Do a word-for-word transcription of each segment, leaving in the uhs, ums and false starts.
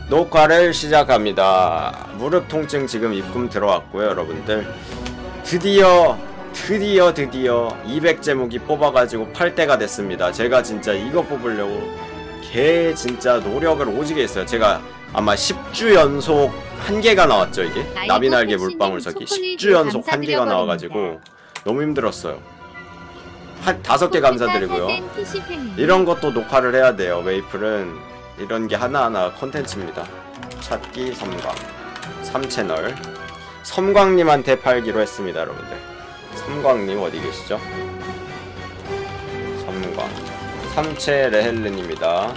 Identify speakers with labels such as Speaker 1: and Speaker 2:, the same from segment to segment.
Speaker 1: 녹화를 시작합니다. 무릎 통증 지금 입금 들어왔고요, 여러분들. 드디어 드디어 드디어 이백 제무기 뽑아가지고 팔 대가 됐습니다. 제가 진짜 이거 뽑으려고 개 진짜 노력을 오지게 했어요. 제가 아마 십 주 연속 한 개가 나왔죠, 이게? 나비날개 물방울 서기 십 주 연속 한 개가 나와가지고 너무 힘들었어요. 한 다섯 개 감사드리고요. 이런 것도 녹화를 해야 돼요. 메이플은 이런 게 하나하나 콘텐츠입니다. 찾기 섬광 삼 채널 섬광님한테 팔기로 했습니다, 여러분들. 섬광님 어디 계시죠? 섬광 삼채 레헬른입니다.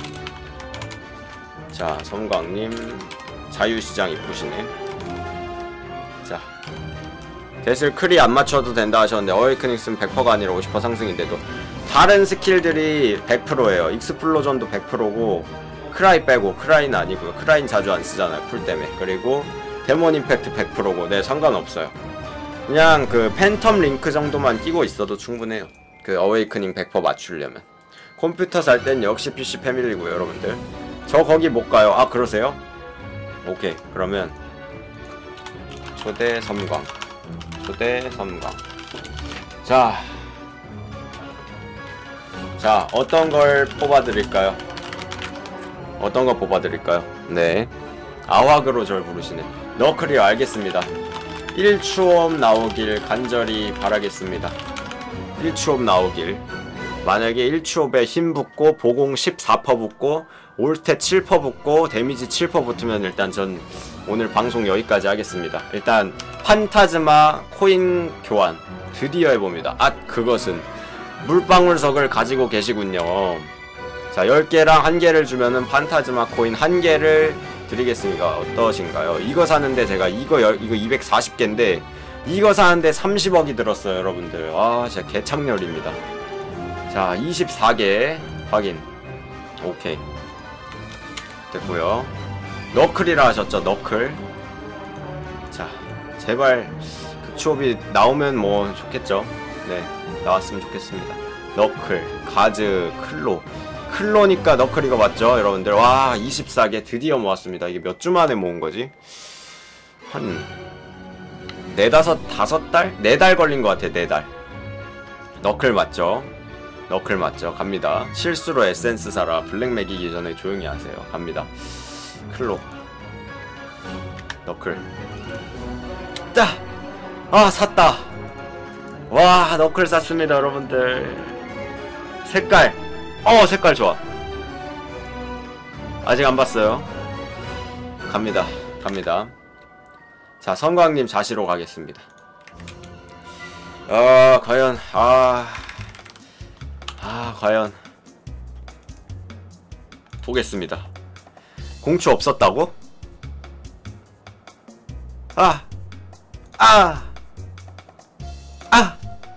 Speaker 1: 자, 섬광님 자유시장 이쁘시네. 자, 데슬 크리 안 맞춰도 된다 하셨는데 어웨이크닝스는 백 퍼센트가 아니라 오십 퍼센트 상승인데도 다른 스킬들이 백 퍼센트예요. 익스플로전도 백 퍼센트고 크라이 빼고, 크라이는 아니고요. 크라이는 자주 안 쓰잖아요, 쿨 때문에. 그리고 데몬 임팩트 백 퍼센트고 네, 상관없어요. 그냥 그 팬텀 링크 정도만 끼고 있어도 충분해요. 그 어웨이크닝 백 퍼센트 맞추려면. 컴퓨터 살 땐 역시 피씨 패밀리고요, 여러분들. 저 거기 못 가요. 아, 그러세요? 오케이, 그러면 초대 섬광 초대 섬광 자, 자 어떤 걸 뽑아드릴까요? 어떤 거 뽑아드릴까요? 네, 아왁으로 절 부르시네. 너클이요, 알겠습니다. 일 추업 나오길 간절히 바라겠습니다. 일 추업 나오길. 만약에 일 추업에 힘 붙고 보공 십사 퍼센트 붙고 올스탯 칠 퍼센트 붙고 데미지 칠 퍼센트 붙으면 일단 전 오늘 방송 여기까지 하겠습니다. 일단 판타즈마 코인 교환 드디어 해봅니다. 아, 그것은 물방울석을 가지고 계시군요. 자, 열 개랑 한 개를 주면은 판타즈마 코인 한 개를 드리겠습니다. 어떠신가요? 이거 사는데 제가 이거 열, 이거 이백사십 개인데 이거 사는데 삼십억이 들었어요, 여러분들. 아, 진짜 개창렬입니다. 자, 이십사 개 확인. 오케이, 됐고요. 너클이라 하셨죠, 너클. 자, 제발 극초업이 나오면 뭐 좋겠죠. 네, 나왔으면 좋겠습니다. 너클, 가즈, 클로. 클로니까 너클이가 맞죠, 여러분들. 와, 이십사 개 드디어 모았습니다. 이게 몇 주 만에 모은 거지? 한 네다섯, 다섯 달? 네 달 걸린 것 같아, 네 달. 너클 맞죠? 너클 맞죠? 갑니다. 실수로 에센스 사라. 블랙 매기기 전에 조용히 하세요. 갑니다. 클로. 너클. 따! 아, 샀다! 와, 너클 샀습니다, 여러분들. 색깔! 어, 색깔 좋아. 아직 안 봤어요. 갑니다. 갑니다. 자, 성광님 자시로 가겠습니다. 아, 과연, 아. 아, 과연. 보겠습니다. 공추 없었다고? 아! 아! 아!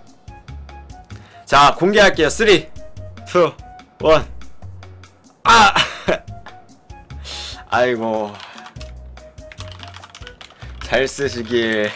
Speaker 1: 자, 공개할게요. 삼, 이, 일. 아! 아이고. 잘 쓰시길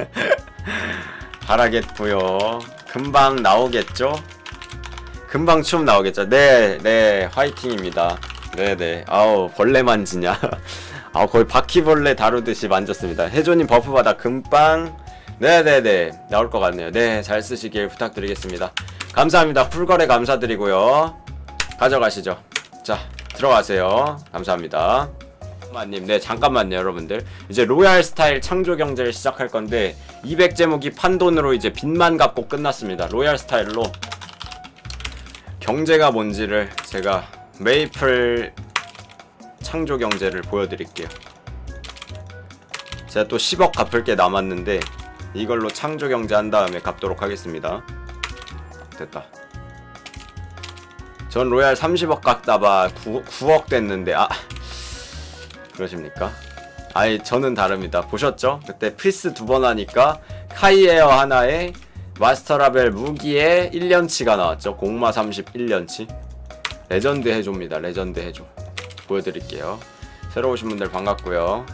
Speaker 1: 바라겠고요. 금방 나오겠죠? 금방 춤 나오겠죠? 네, 네, 화이팅입니다. 네네. 아우, 벌레 만지냐? 아우, 거의 바퀴벌레 다루듯이 만졌습니다. 해조님 버프 받아 금빵. 네네네, 나올 것 같네요. 네, 잘 쓰시길 부탁드리겠습니다. 감사합니다. 풀거래 감사드리고요. 가져가시죠. 자, 들어가세요. 감사합니다. 잠깐만님, 네, 잠깐만요, 여러분들. 이제 로얄 스타일 창조 경제를 시작할 건데 이백 제목이 판돈으로 이제 빚만 갚고 끝났습니다. 로얄 스타일로 경제가 뭔지를 제가 메이플 창조 경제를 보여드릴게요. 제가 또 십억 갚을 게 남았는데 이걸로 창조 경제 한 다음에 갚도록 하겠습니다. 됐다. 전 로얄 삼십억 깎다봐 구억 됐는데, 아, 그러십니까? 아이, 저는 다릅니다. 보셨죠? 그때 프리스 두 번 하니까 카이에어 하나에 마스터라벨 무기에 일 년치가 나왔죠. 공마 삼십 일 년치. 레전드 해조입니다. 레전드 해조. 보여드릴게요. 새로 오신 분들 반갑고요.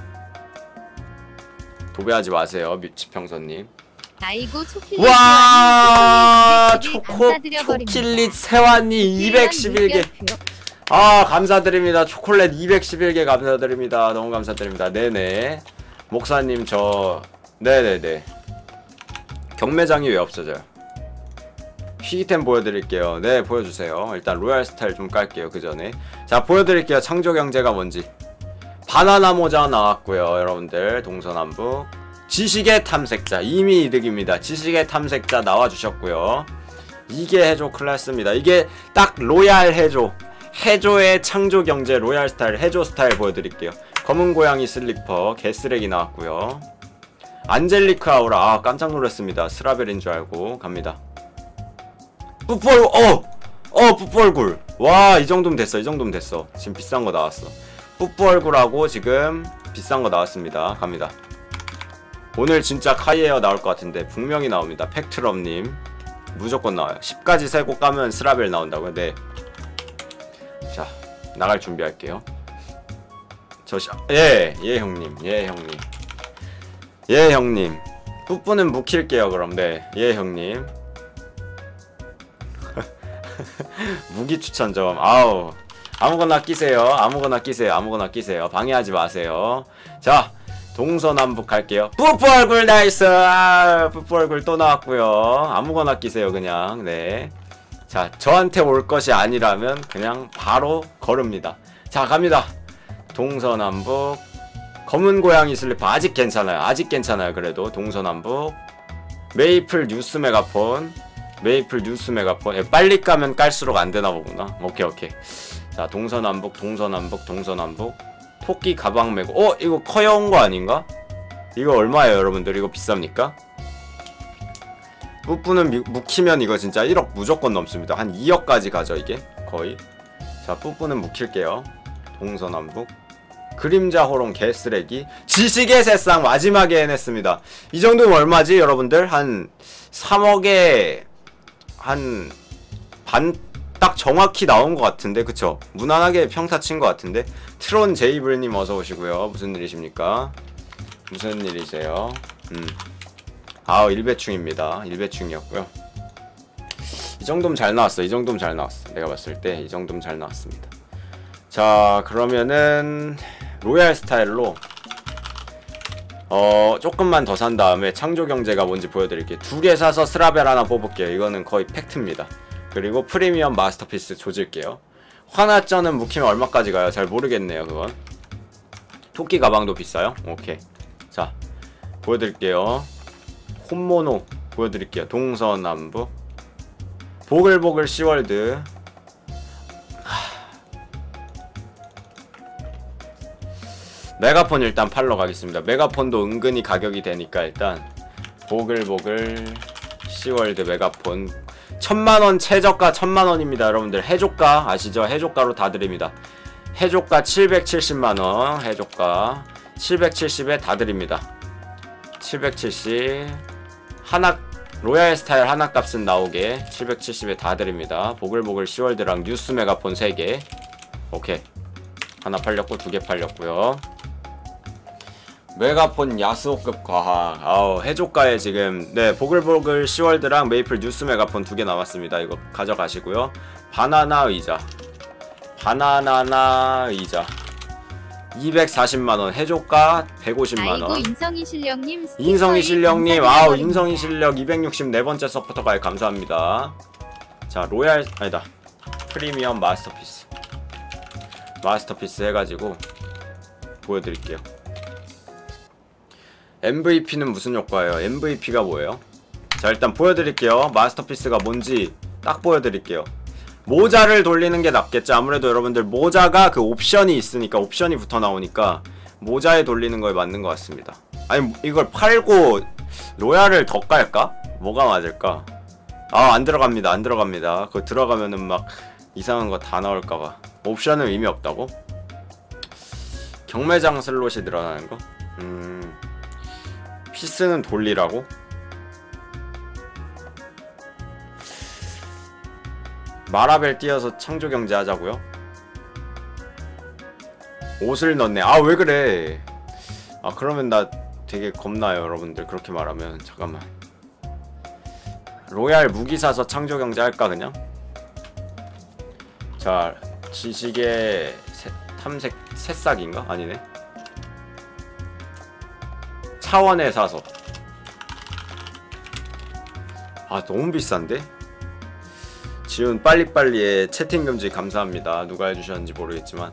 Speaker 1: 도배하지 마세요, 지평선님.
Speaker 2: 아이고, 초킬릿
Speaker 1: 와, 초코 초킬릿 세환이 이백십일 개. 아 감사드립니다. 초콜릿 이백십일 개 감사드립니다. 너무 감사드립니다. 네네. 목사님 저 네네네. 경매장이 왜 없어져요? 희귀템 보여드릴게요. 네 보여주세요. 일단 로얄 스타일 좀 깔게요. 그 전에 자 보여드릴게요. 창조경제가 뭔지. 바나나 모자 나왔고요. 여러분들 동서남북 지식의 탐색자 이미 이득입니다. 지식의 탐색자 나와주셨고요. 이게 해조 클래스입니다. 이게 딱 로얄 해조 해조의 창조경제 로얄 스타일 해조 스타일 보여드릴게요. 검은 고양이 슬리퍼 개쓰레기 나왔고요. 안젤리크 아우라 아 깜짝 놀랐습니다. 스라벨인 줄 알고 갑니다. 뿌뿌얼 어! 어 뿌뿌얼굴 와 이 정도면 됐어. 이 정도면 됐어. 지금 비싼 거 나왔어. 뿌뿌얼굴하고 지금 비싼 거 나왔습니다. 갑니다. 오늘 진짜 카이에어 나올 것 같은데 분명히 나옵니다. 팩트럼님 무조건 나와요. 십 가지 세고 까면 스라벨 나온다고요? 네. 자 나갈 준비할게요. 저 시... 예! 예 형님 예 형님 예 형님 뿌뿌는 묵힐게요 그럼. 네 예 형님 무기 추천 좀 아우 아무거나 끼세요. 아무거나 끼세요. 아무거나 끼세요. 방해하지 마세요. 자 동서남북 갈게요. 뿌뿌 얼굴 나이스. 아, 뿌뿌 얼굴 또 나왔고요. 아무거나 끼세요 그냥. 네. 자 저한테 올 것이 아니라면 그냥 바로 걸읍니다. 자 갑니다. 동서남북 검은 고양이 슬리퍼 아직 괜찮아요. 아직 괜찮아요. 그래도 동서남북 메이플 뉴스 메가폰 메이플 뉴스 메가폰 예, 빨리 까면 깔수록 안되나 보구나. 오케이 오케이. 자 동서남북 동서남북 동서남북 토끼 가방 메고 어? 이거 커여운 거 아닌가? 이거 얼마예요 여러분들? 이거 비쌉니까? 뿌뿌는 묵히면 이거 진짜 일억 무조건 넘습니다. 한 이억까지 가죠 이게 거의. 자 뿌뿌는 묵힐게요. 동서남북 그림자 호롱 개쓰레기 지식의 새싹 마지막에 해냈습니다. 이 정도면 얼마지 여러분들? 한 삼억에 한 반 딱 정확히 나온 것 같은데 그쵸? 무난하게 평타 친 것 같은데. 트론 제이블님 어서오시고요. 무슨 일이십니까? 무슨 일이세요? 음. 아우 일배충입니다. 일배충이었고요. 이 정도면 잘 나왔어. 이 정도면 잘 나왔어. 내가 봤을 때 이 정도면 잘 나왔습니다. 자 그러면은 로얄 스타일로 어 조금만 더 산 다음에 창조경제가 뭔지 보여드릴게요. 두 개 사서 스라벨 하나 뽑을게요. 이거는 거의 팩트입니다. 그리고 프리미엄 마스터피스 조질게요. 화나쩌는 묵히면 얼마까지 가요? 잘 모르겠네요 그건. 토끼 가방도 비싸요? 오케이. 자 보여드릴게요. 홈모노 보여드릴게요. 동서남북 보글보글 시월드 메가폰 일단 팔러 가겠습니다. 메가폰도 은근히 가격이 되니까 일단 보글보글 시월드 메가폰 천만원 최저가 천만원입니다 여러분들. 해조가 아시죠? 해조가로 다 드립니다. 해조가 칠백칠십만원 해조가 칠백칠십에 다 드립니다. 칠백칠십 하나 로얄 스타일 하나 값은 나오게 칠백칠십에 다 드립니다. 보글보글 시월드랑 뉴스 메가폰 세 개 오케이. 하나 팔렸고 두 개 팔렸고요. 메가폰 야스오급 과학 아우 해조가에 지금 네 보글보글 시월드랑 메이플 뉴스 메가폰 두 개 남았습니다. 이거 가져가시고요. 바나나 의자 바나나나 의자 이백사십만원 해조가 백오십만원.
Speaker 2: 아이고 인성이 실력님
Speaker 1: 인성이 실력님 아우 인성이 실력 이백육십사 번째 서포터가에 감사합니다. 자 로얄 아니다 프리미엄 마스터피스 마스터피스 해가지고 보여드릴게요. 엠브이피는 무슨 효과예요? 엠브이피가 뭐예요? 자 일단 보여드릴게요. 마스터피스가 뭔지 딱 보여드릴게요. 모자를 돌리는 게 낫겠죠. 아무래도 여러분들 모자가 그 옵션이 있으니까 옵션이 붙어 나오니까 모자에 돌리는 거에 맞는 것 같습니다. 아니 이걸 팔고 로얄을 더 깔까? 뭐가 맞을까? 아 안 들어갑니다. 안 들어갑니다. 그거 들어가면은 막 이상한 거 다 나올까봐. 옵션은 의미 없다고? 경매장 슬롯이 늘어나는 거? 음... 피스는 돌리라고? 마라벨 띄어서 창조경제 하자고요? 옷을 넣네. 아 왜 그래? 아 그러면 나 되게 겁나요 여러분들. 그렇게 말하면. 잠깐만. 로얄 무기 사서 창조경제 할까 그냥? 자 지식의 새, 탐색 새싹인가? 아니네. 차원의 사서. 아 너무 비싼데? 지훈 빨리빨리에 채팅 금지 감사합니다. 누가 해주셨는지 모르겠지만.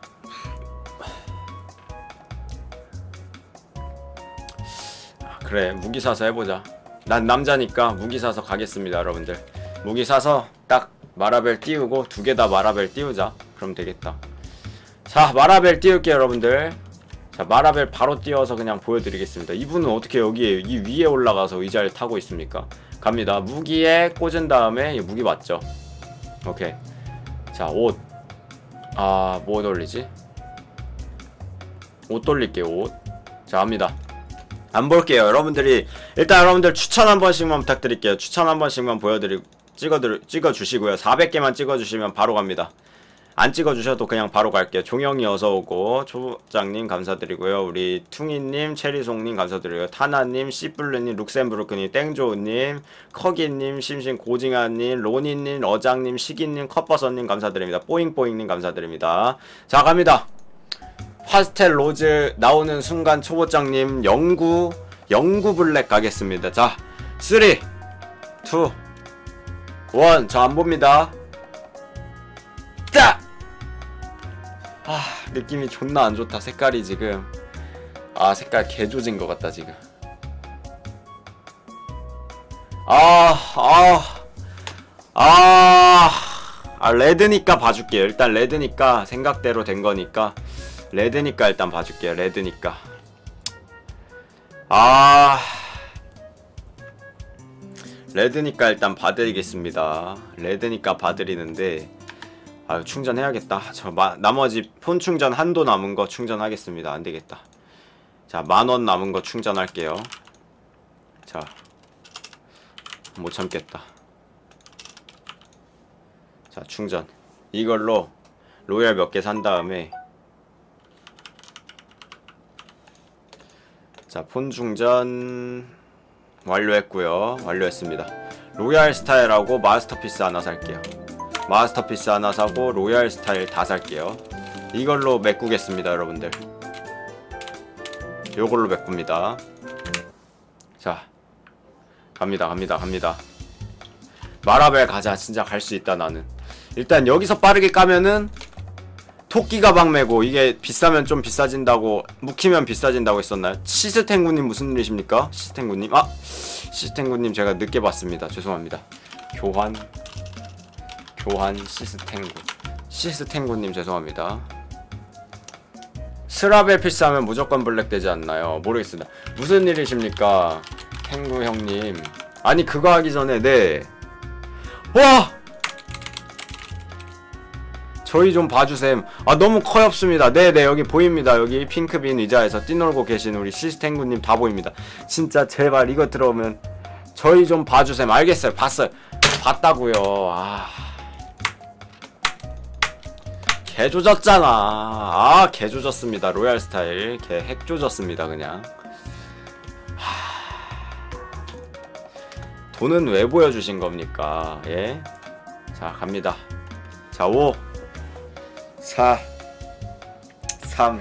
Speaker 1: 그래 무기 사서 해보자. 난 남자니까 무기 사서 가겠습니다 여러분들. 무기 사서 딱 마라벨 띄우고 두 개 다 마라벨 띄우자. 그럼 되겠다. 자 마라벨 띄울게요 여러분들. 자 마라벨 바로 띄워서 그냥 보여드리겠습니다. 이분은 어떻게 여기에 이 위에 올라가서 의자를 타고 있습니까? 갑니다. 무기에 꽂은 다음에 무기 맞죠? 오케이. 자 옷. 아 뭐 돌리지? 옷 돌릴게요 옷. 자 갑니다. 안 볼게요 여러분들이. 일단 여러분들 추천 한 번씩만 부탁드릴게요. 추천 한 번씩만 보여드리 찍어드리, 찍어주시고요. 사백 개만 찍어주시면 바로 갑니다. 안 찍어주셔도 그냥 바로 갈게요. 종영이 어서오고, 초장님 감사드리고요. 우리 퉁이님, 체리송님 감사드리고요. 타나님, 씨플루님, 룩셈부르크님, 땡조우님, 커기님, 심심 고징아님, 로니님, 러장님, 시기님, 컵버섯님 감사드립니다. 뽀잉뽀잉님 감사드립니다. 자 갑니다. 파스텔 로즈 나오는 순간 초보장님 영구 영구 블랙 가겠습니다. 자 삼, 이, 일 저 안봅니다. 딱! 아 느낌이 존나 안좋다. 색깔이 지금 아 색깔 개조진 것 같다 지금. 아 아 아 아 레드니까 봐줄게요. 일단 레드니까 생각대로 된 거니까 레드니까 일단 봐줄게요. 레드니까. 아 레드니까 일단 봐드리겠습니다. 레드니까 봐드리는데 아유 충전해야겠다. 저 마, 나머지 폰 충전 한도 남은거 충전하겠습니다. 안되겠다. 자 만원 남은거 충전할게요. 자 못참겠다. 자 충전 이걸로 로얄 몇 개 산다음에 자 폰 충전 완료했고요. 완료했습니다. 로얄 스타일하고 마스터피스 하나 살게요. 마스터피스 하나 사고 로얄 스타일 다 살게요. 이걸로 메꾸겠습니다 여러분들. 요걸로 메꿉니다. 자 갑니다 갑니다 갑니다. 마라벨 가자. 진짜 갈 수 있다 나는. 일단 여기서 빠르게 까면은 토끼 가방 메고 이게 비싸면 좀 비싸진다고 묵히면 비싸진다고 했었나요? 시스탱구님 무슨 일이십니까? 시스탱구님 아! 시스탱구님 제가 늦게 봤습니다. 죄송합니다. 교환 교환 시스탱구 시스탱구님 죄송합니다. 스라벨 필수하면 무조건 블랙 되지 않나요? 모르겠습니다. 무슨 일이십니까? 탱구 형님. 아니 그거 하기 전에 네 와! 저희 좀 봐주셈. 아 너무 커엽습니다. 네네 여기 보입니다. 여기 핑크빈 의자에서 뛰놀고 계신 우리 시스탱구님 다 보입니다. 진짜 제발 이거 들어오면 저희 좀 봐주셈. 알겠어요. 봤어요. 봤다고요. 아 개조졌잖아. 아 개조졌습니다. 로얄 스타일 개 핵조졌습니다 그냥. 하... 돈은 왜 보여주신 겁니까? 예? 자 갑니다. 자 오 사 삼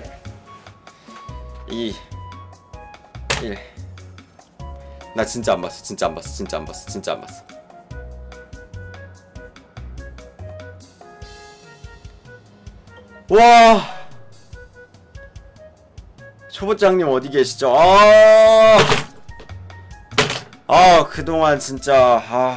Speaker 1: 이 일 나 진짜 안 봤어. 진짜 안 봤어. 진짜 안 봤어. 진짜 안 봤어. 와 초보장님 어디 계시죠? 아, 아 그동안 진짜 아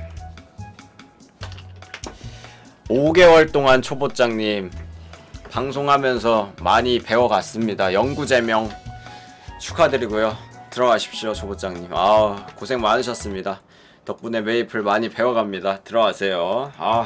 Speaker 1: 오 개월 동안 초보장님 방송하면서 많이 배워갔습니다. 영구제명 축하드리고요. 들어가십시오 초보장님. 아 고생 많으셨습니다. 덕분에 메이플 많이 배워갑니다. 들어가세요. 아,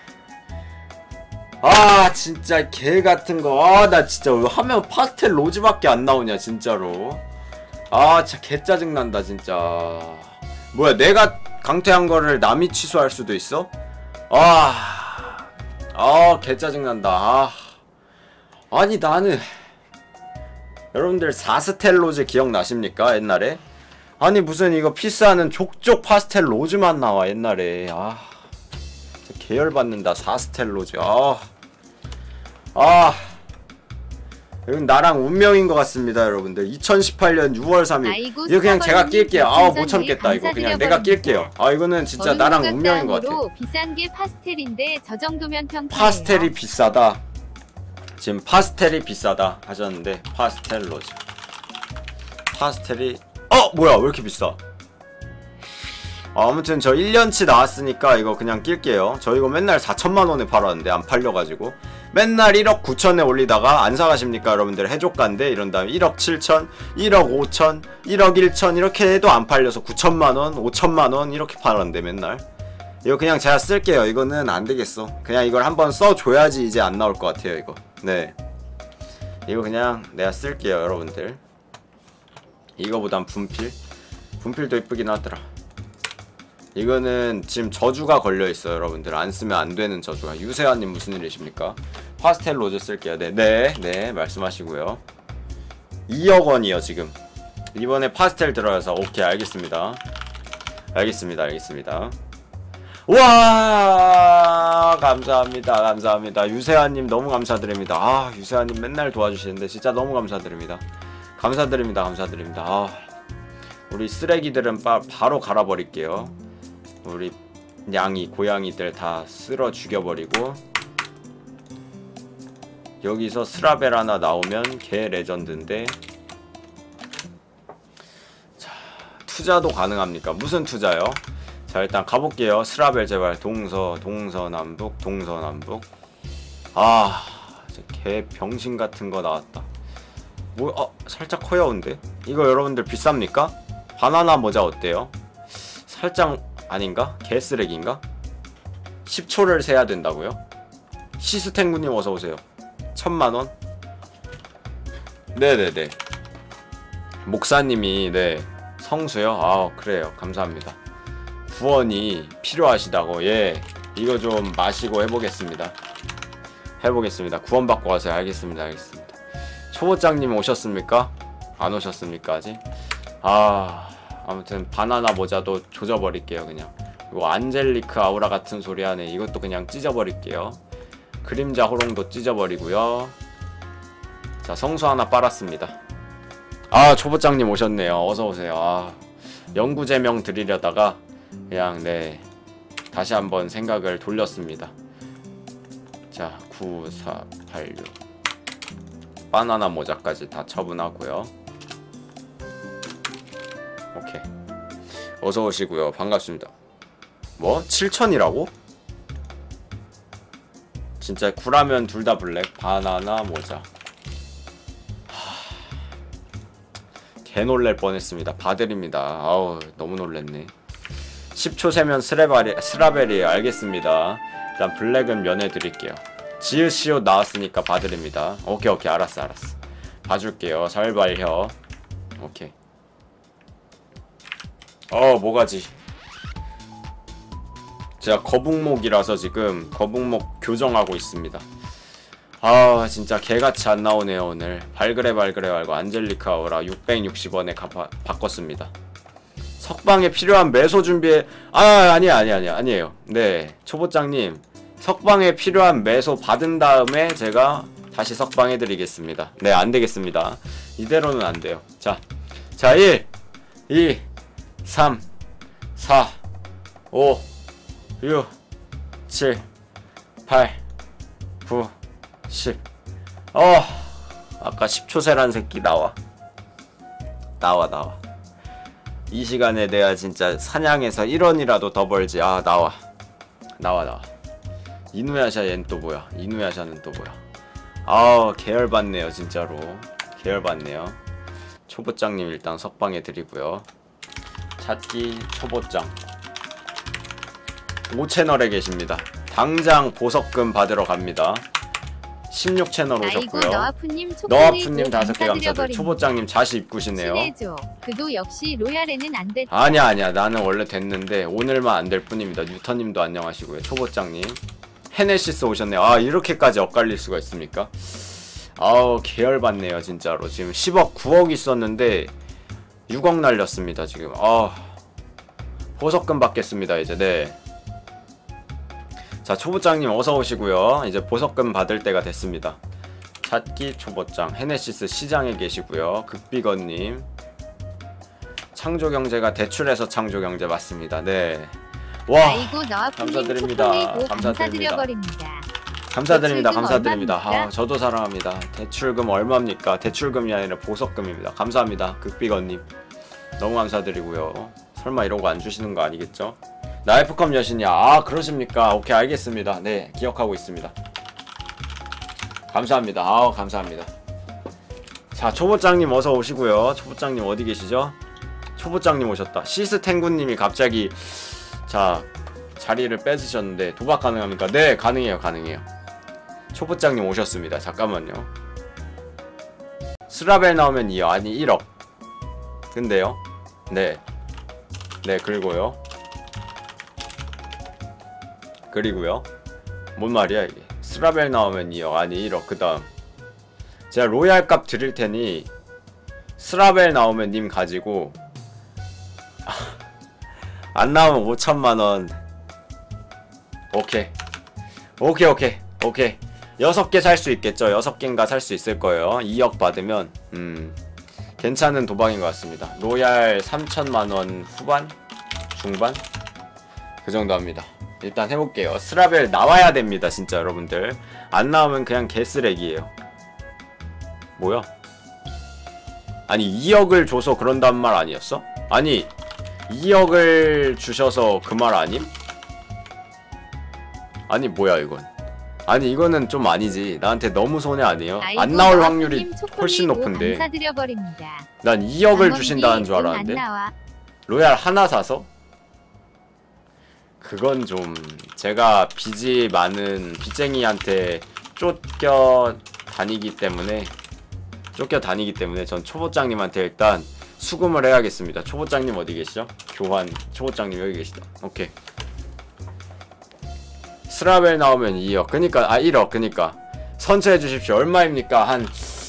Speaker 1: 아 진짜 개같은거. 아 나 진짜 왜 하면 파스텔 로즈밖에 안 나오냐 진짜로. 아 진짜 개짜증난다 진짜. 뭐야 내가 강퇴한 거를 남이 취소할 수도 있어? 아 아 개짜증난다. 아 아니 나는 여러분들 사스텔 로즈 기억나십니까 옛날에? 아니 무슨 이거 피스하는 족족 파스텔 로즈만 나와 옛날에. 아 진짜 계열받는다. 사스텔 로즈. 아 아 이건 나랑 운명인 것 같습니다 여러분들. 이천십팔 년 유월 삼일
Speaker 2: 아이고,
Speaker 1: 이거 그냥 제가 낄게요. 아 못 참겠다 이거. 그냥 내가
Speaker 2: 감사드려버립니다.
Speaker 1: 낄게요. 아 이거는 진짜 나랑 운명인 것 같아.
Speaker 2: 비싼 게 파스텔인데 저 정도면 평타예요.
Speaker 1: 파스텔이 비싸다. 지금 파스텔이 비싸다 하셨는데 파스텔 로즈. 파스텔이 어 뭐야 왜 이렇게 비싸? 아, 아무튼 저 일 년치 나왔으니까 이거 그냥 낄게요. 저 이거 맨날 사천만 원에 팔았는데 안 팔려가지고 맨날 일억 구천에 올리다가 안 사가십니까 여러분들. 해족간데 이런 다음에 일억 칠천, 일억 오천, 일억 일천 이렇게 해도 안 팔려서 구천만 원, 오천만 원 이렇게 팔았는데 맨날. 이거 그냥 제가 쓸게요. 이거는 안 되겠어. 그냥 이걸 한번 써줘야지 이제 안 나올 것 같아요 이거. 네 이거 그냥 내가 쓸게요 여러분들. 이거보단 분필 분필도 이쁘긴 하더라. 이거는 지금 저주가 걸려있어요 여러분들. 안 쓰면 안 되는 저주가. 유세아님 무슨 일이십니까? 파스텔 로즈 쓸게요. 네, 네, 네 말씀하시고요. 이억 원이요 지금. 이번에 파스텔 들어가서 오케이 알겠습니다. 알겠습니다 알겠습니다. 와 감사합니다 감사합니다. 유세아님 너무 감사드립니다. 아 유세아님 맨날 도와주시는데 진짜 너무 감사드립니다. 감사드립니다 감사드립니다. 아, 우리 쓰레기들은 바, 바로 갈아버릴게요. 우리 양이 고양이들 다 쓸어 죽여버리고 여기서 스라벨 하나 나오면 개 레전드인데. 자 투자도 가능합니까? 무슨 투자요? 자 일단 가볼게요. 스라벨 제발. 동서 동서남북 동서남북. 아 개 병신 같은 거 나왔다. 뭐 어 살짝 허여운데? 이거 여러분들 비쌉니까? 바나나 모자 어때요? 살짝 아닌가? 개쓰레기인가? 십 초를 세야 된다고요? 시스탱구님 어서오세요. 천만원? 네네네 목사님이 네 성수요? 아 그래요 감사합니다. 구원이 필요하시다고. 예 이거 좀 마시고 해보겠습니다. 해보겠습니다. 구원 받고 가세요. 알겠습니다 알겠습니다. 초보장님 오셨습니까? 안 오셨습니까 아직? 아 아무튼 바나나 모자도 조져버릴게요 그냥. 이거 안젤리크 아우라 같은 소리 하네. 이것도 그냥 찢어버릴게요. 그림자 호롱도 찢어버리고요. 자 성수 하나 빨았습니다. 아 초보장님 오셨네요. 어서오세요. 아 영구제명 드리려다가 그냥 네 다시 한번 생각을 돌렸습니다. 자 구, 사, 팔, 육 바나나 모자까지 다 처분하고요. 오케이 어서오시고요. 반갑습니다. 뭐? 칠천이라고? 진짜 구라면 둘 다 블랙. 바나나 모자. 하... 개 놀랄 뻔했습니다. 봐드립니다. 아우 너무 놀랬네. 십 초 세면 스레바리, 스라벨이에요. 알겠습니다. 일단 블랙은 면해드릴게요. 지읒시옷 나왔으니까 봐드립니다. 오케이 오케이 알았어 알았어. 봐줄게요. 잘 발혀. 오케이. 어 뭐가지. 제가 거북목이라서 지금 거북목 교정하고 있습니다. 아 진짜 개같이 안 나오네요 오늘. 발그레 발그레 말고 안젤리카 아우라 육백육십 원에 갚아, 바꿨습니다. 석방에 필요한 매소 준비해. 아 아니야 아니야 아니야 아니에요. 네 초보장님 석방에 필요한 매소 받은 다음에 제가 다시 석방해 드리겠습니다. 네 안되겠습니다. 이대로는 안돼요. 자, 자 일, 이, 삼, 사, 오, 육, 칠, 팔, 구, 십. 어 아까 십 초 세란 새끼 나와 나와 나와. 이 시간에 내가 진짜 사냥해서 일 원이라도 더 벌지. 아 나와 나와 나와. 이누야샤 얜 또 뭐야. 이누야샤는 또 뭐야. 아우 계열받네요 진짜로. 계열받네요. 초보장님 일단 석방해 드리고요. 찾기 초보장 오 채널에 계십니다. 당장 보석금 받으러 갑니다. 십육 채널 오셨고요. 너아프님 다섯 개 감사드려요. 초보장님 자시 입구시네요.
Speaker 2: 친해줘. 그도 역시 로얄에는 안 됐다.
Speaker 1: 아니야 아니야 나는 원래 됐는데 오늘만 안 될 뿐입니다. 뉴턴님도 안녕하시고요. 초보장님 헤네시스 오셨네요. 아 이렇게까지 엇갈릴 수가 있습니까? 아우 계열받네요 진짜로. 지금 십억 구억 있었는데 육억 날렸습니다 지금. 아 보석금 받겠습니다 이제. 네. 자 자, 초보장님 어서 오시고요. 이제 보석금 받을 때가 됐습니다. 찾기 초보장 헤네시스 시장에 계시고요. 극비건님 창조경제가 대출해서 창조경제 맞습니다. 네. 와,
Speaker 2: 아이고 너아프님
Speaker 1: 감사드립니다.
Speaker 2: 초콜릿
Speaker 1: 감사드립니다.
Speaker 2: 감사드려버립니다.
Speaker 1: 감사드립니다.
Speaker 2: 대출금
Speaker 1: 감사드립니다.
Speaker 2: 얼마입니까?
Speaker 1: 아, 저도 사랑합니다. 대출금 얼마입니까? 대출금이 아니라 보석금입니다. 감사합니다. 극비건님 너무 감사드리고요. 설마 이런 거 안 주시는 거 아니겠죠? 나이프컵 여신이야. 아, 그러십니까? 오케이, 알겠습니다. 네, 기억하고 있습니다. 감사합니다. 아우, 감사합니다. 자, 초보장님 어서 오시고요. 초보장님 어디 계시죠? 초보장님 오셨다. 시스탱구님이 갑자기 자 자리를 뺏으셨는데 도박 가능합니까? 네, 가능해요. 가능해요. 초보장님 오셨습니다. 잠깐만요. 스라벨 나오면 이억 아니 일억. 근데요? 네. 네, 그리고요. 그리고요. 뭔 말이야 이게. 스라벨 나오면 이억 아니 일억. 그 다음 제가 로얄 값 드릴 테니 스라벨 나오면 님 가지고 안 나오면 오천만 원. 오케이. 오케이, 오케이. 오케이. 여섯 개 살 수 있겠죠? 여섯 개인가 살 수 있을 거예요. 이억 받으면 음. 괜찮은 도박인 것 같습니다. 로얄 삼천만 원 후반? 중반? 그 정도 합니다. 일단 해볼게요. 스라벨 나와야 됩니다. 진짜 여러분들. 안 나오면 그냥 개쓰레기예요. 뭐야? 아니 이억을 줘서 그런단 말 아니었어? 아니 이억을 주셔서 그 말 아님? 아니 뭐야 이건. 아니 이거는 좀 아니지. 나한테 너무 손해 아니에요? 안 나올 확률이 훨씬 높은데.
Speaker 2: 감사드려버립니다.
Speaker 1: 난 이억을 주신다는 줄 알았는데. 로얄 하나 사서? 그건 좀 제가 빚이 많은 빚쟁이한테 쫓겨 다니기 때문에 쫓겨 다니기 때문에 전 초보장님한테 일단 수금을 해야겠습니다. 초보장님 어디 계시죠? 교환 초보장님 여기 계시다. 오케이. 스라벨 나오면 이억. 그니까 아 일억. 그니까 선처해 주십시오. 얼마입니까? 한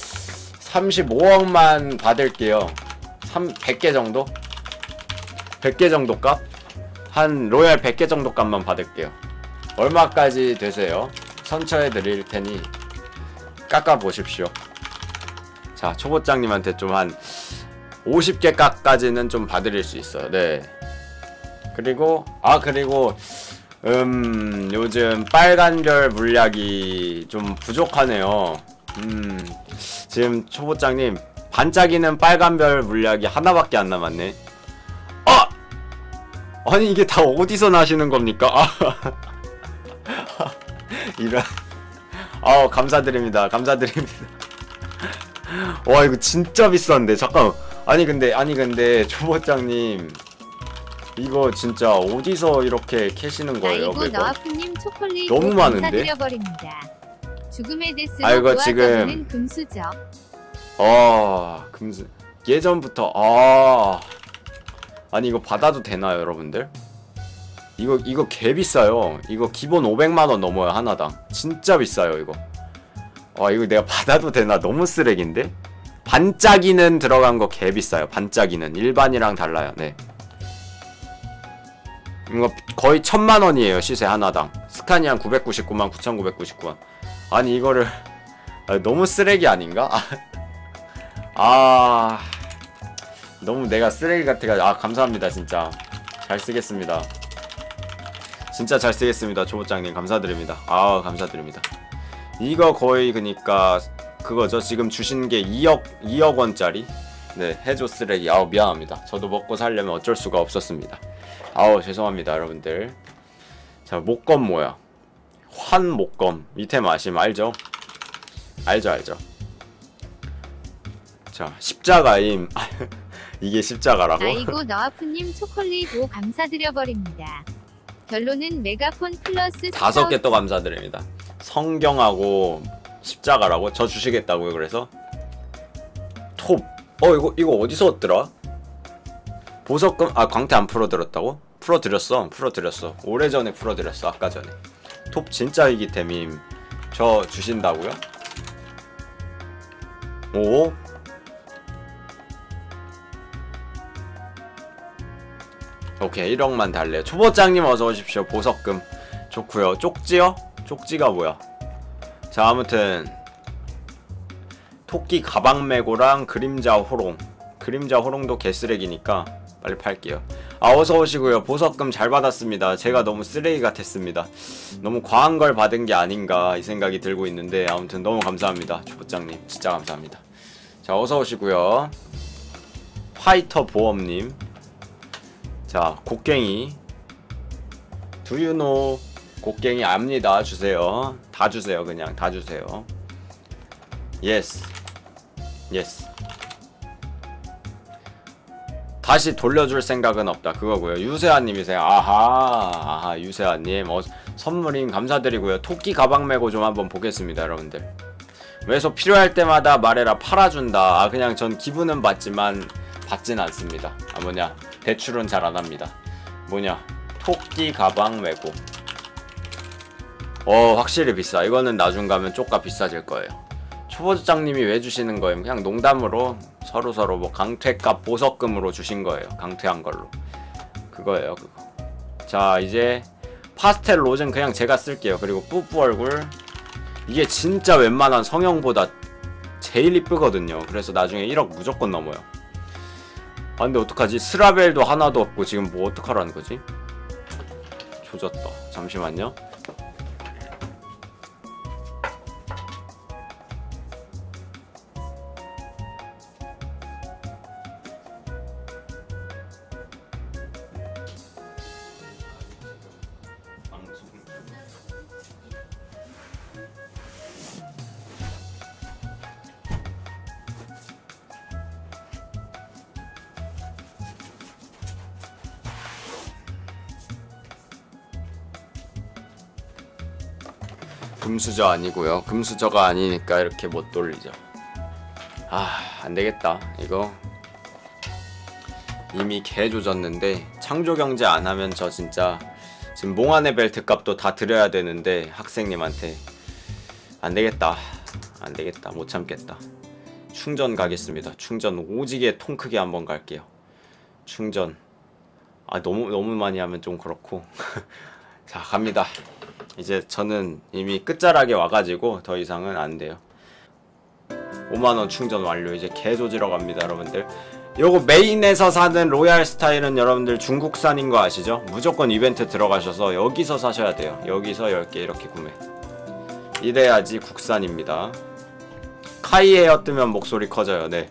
Speaker 1: 삼십오억만 받을게요. 백 개 정도? 백 개 정도 값? 한 로얄 백 개 정도 값만 받을게요. 얼마까지 되세요? 선처해 드릴 테니 깎아 보십시오. 자, 초보장님한테 좀 한 오십 개 값까지는 좀 봐드릴 수 있어요. 네. 그리고 아 그리고 음 요즘 빨간별 물약이 좀 부족하네요. 음 지금 초보장님 반짝이는 빨간별 물약이 하나밖에 안 남았네. 아! 아니 이게 다 어디서 나시는 겁니까? 아 이런. 아우 감사드립니다. 감사드립니다. 와 이거 진짜 비싼데. 잠깐. 아니 근데 아니 근데 초보장님 이거 진짜 어디서 이렇게 캐시는 거예요?
Speaker 2: 아이고 너아프님 초콜릿
Speaker 1: 너무 많은데?
Speaker 2: 감사드려버립니다. 죽음의 데스로
Speaker 1: 아, 이거
Speaker 2: 지금 금수저.
Speaker 1: 아 금수 예전부터 아 아니 이거 받아도 되나요 여러분들? 이거 이거 개 비싸요. 이거 기본 오백만 원 넘어요 하나당. 진짜 비싸요 이거. 아 이거 내가 받아도 되나? 너무 쓰레기인데? 반짝이는 들어간 거 개 비싸요. 반짝이는 일반이랑 달라요. 네. 이거 거의 천만 원이에요 시세 하나당. 스카니안 구백구십구만 구천구백구십구 원. 아니 이거를 아, 너무 쓰레기 아닌가? 아, 아 너무 내가 쓰레기 같아가지고. 아 감사합니다 진짜. 잘 쓰겠습니다. 진짜 잘 쓰겠습니다 초보장님. 감사드립니다. 아 감사드립니다. 이거 거의 그니까 그거죠. 지금 주신 게 이억 이억 원짜리. 네, 해조 쓰레기. 아우 미안합니다. 저도 먹고 살려면 어쩔 수가 없었습니다. 아우 죄송합니다 여러분들. 자 목검 뭐야? 환 목검. 이템 아심 알죠? 알죠 알죠. 자 십자가임. 이게 십자가라고?
Speaker 2: 아이고 너아프님 초콜릿 오 감사드려버립니다. 결론은 메가폰 플러스
Speaker 1: 다섯 개 또 감사드립니다. 성경하고 십자가라고? 저 주시겠다고요 그래서? 톱. 어 이거 이거 어디서 얻더라? 보석금 아 광태 안 풀어드렸다고? 풀어드렸어 풀어드렸어. 오래전에 풀어드렸어. 아까 전에. 톱 진짜 이기템임. 저 주신다고요? 오? 오케이 일억만 달래요. 초보장님 어서 오십시오. 보석금 좋구요. 쪽지요? 쪽지가 뭐야? 자, 아무튼 토끼 가방 메고랑 그림자 호롱. 그림자 호롱도 개쓰레기니까 빨리 팔게요. 아, 어서오시고요. 보석금 잘 받았습니다. 제가 너무 쓰레기 같았습니다. 너무 과한 걸 받은 게 아닌가 이 생각이 들고 있는데, 아무튼 너무 감사합니다. 초보장님 진짜 감사합니다. 자, 어서오시고요. 파이터 보험님. 자, 곡괭이 두유노 곡괭이 압니다. 주세요. 다 주세요. 그냥 다 주세요. 예스 예스. 다시 돌려줄 생각은 없다. 그거고요. 유세아님이세요. 아하 아하 유세아님 어, 선물임 감사드리고요. 토끼 가방 메고 좀 한번 보겠습니다. 여러분들 왜소 필요할 때마다 말해라. 팔아준다. 아, 그냥 전 기분은 받지만 받진 않습니다. 아, 뭐냐 대출은 잘 안합니다. 뭐냐 토끼 가방 메고. 어, 확실히 비싸. 이거는 나중 가면 쪼까 비싸질 거예요. 초보장님이 왜 주시는 거예요? 그냥 농담으로 서로서로 뭐 강퇴값 보석금으로 주신 거예요. 강퇴한 걸로. 그거예요, 그거. 자, 이제 파스텔 로즈는 그냥 제가 쓸게요. 그리고 뿌뿌 얼굴. 이게 진짜 웬만한 성형보다 제일 이쁘거든요. 그래서 나중에 일억 무조건 넘어요. 아, 근데 어떡하지? 스라벨도 하나도 없고 지금 뭐 어떡하라는 거지? 조졌다. 잠시만요. 금수저 아니고요. 금수저가 아니니까 이렇게 못 돌리죠. 아, 안되겠다. 이거 이미 개 조졌는데 창조경제 안하면 저 진짜 지금 몽환의 벨트 값도 다 드려야 되는데 학생님한테 안되겠다. 안되겠다. 못 참겠다. 충전 가겠습니다. 충전 오지게 통 크게 한번 갈게요. 충전. 아, 너무 너무 많이 하면 좀 그렇고. 자, 갑니다. 이제 저는 이미 끝자락에 와가지고 더 이상은 안 돼요. 오만원 충전 완료. 이제 개 조지러 갑니다, 여러분들. 요거 메인에서 사는 로얄 스타일은 여러분들 중국산인 거 아시죠? 무조건 이벤트 들어가셔서 여기서 사셔야 돼요. 여기서 열 개 이렇게 구매. 이래야지 국산입니다. 카이 헤어 뜨면 목소리 커져요. 네,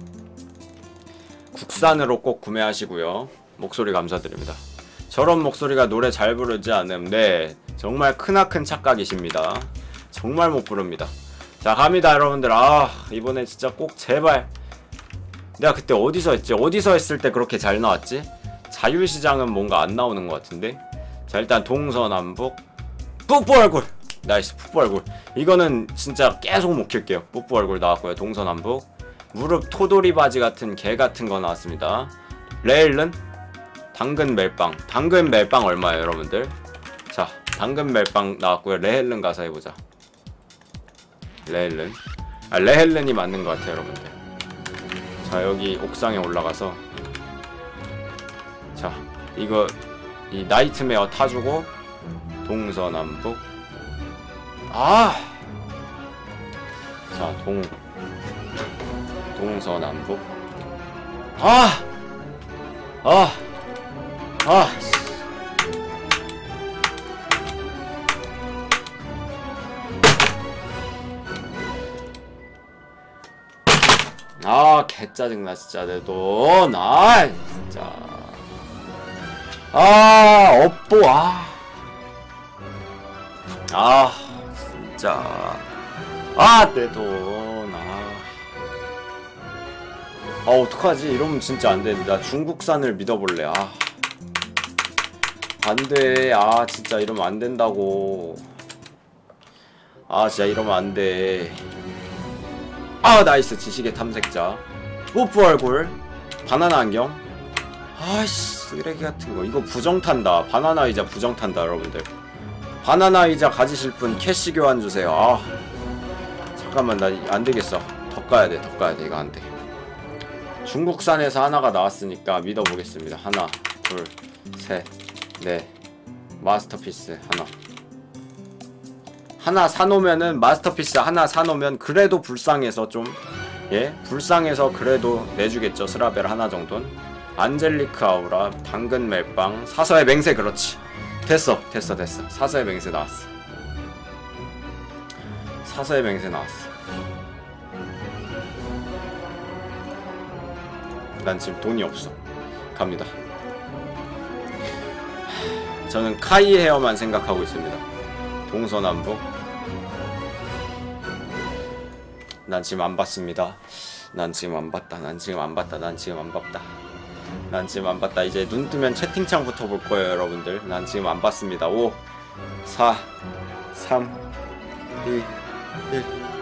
Speaker 1: 국산으로 꼭 구매하시고요. 목소리 감사드립니다. 저런 목소리가 노래 잘 부르지 않음. 네, 정말 크나큰 착각이십니다. 정말 못 부릅니다. 자, 갑니다 여러분들. 아, 이번에 진짜 꼭 제발. 내가 그때 어디서 했지? 어디서 했을 때 그렇게 잘 나왔지? 자유시장은 뭔가 안 나오는 것 같은데. 자, 일단 동서남북 뿌뿌 얼굴. 나이스. 뿌뿌 얼굴. 이거는 진짜 계속 못 킬게요. 뿌뿌 얼굴 나왔고요. 동서남북. 무릎 토돌이 바지 같은 개 같은 거 나왔습니다. 레일은 당근 멜빵. 당근 멜빵 얼마예요 여러분들? 자, 당근 멜빵 나왔고요. 레헬른 가서 해보자. 레헬른. 아, 레헬른이 맞는 것 같아요 여러분들. 자, 여기 옥상에 올라가서 자, 이거 이 나이트메어 타주고 동서남북. 아, 자, 동 동서남북. 아, 아, 아, 아, 개 짜증나 진짜. 내 돈. 아, 진짜. 아, 업보. 아, 아, 진짜. 아, 내 돈. 아, 아, 어떡하지? 이러면 진짜 안 된다. 중국산을 믿어볼래. 아, 안 돼. 아, 진짜 이러면 안 된다고. 아, 진짜 이러면 안 돼. 아, 나이스. 지식의 탐색자. 뽀뽀 얼굴. 바나나 안경. 아이씨, 쓰레기 같은 거. 이거 부정탄다. 바나나 의자 부정탄다 여러분들. 바나나 의자 가지실 분 캐시 교환 주세요. 아, 잠깐만, 나 안 되겠어. 더 까야 돼. 더 까야 돼. 이거 안 돼. 중국산에서 하나가 나왔으니까 믿어보겠습니다. 하나, 둘, 셋, 넷. 마스터피스 하나. 하나 사놓으면은 마스터피스 하나 사놓으면 그래도 불쌍해서 좀 예 불쌍해서 그래도 내주겠죠. 스라벨 하나 정도는. 안젤리크 아우라, 당근 멜빵, 사서의 맹세. 그렇지. 됐어 됐어 됐어. 사서의 맹세 나왔어. 사서의 맹세 나왔어. 난 지금 돈이 없어. 갑니다. 저는 카이 헤어만 생각하고 있습니다. 동서남북. 난 지금 안 봤습니다. 난 지금 안 봤다. 난 지금 안 봤다. 난 지금 안 봤다. 난 지금 안 봤다. 이제 눈 뜨면 채팅창부터 볼 거예요, 여러분들. 난 지금 안 봤습니다. 오, 사, 삼, 이, 일.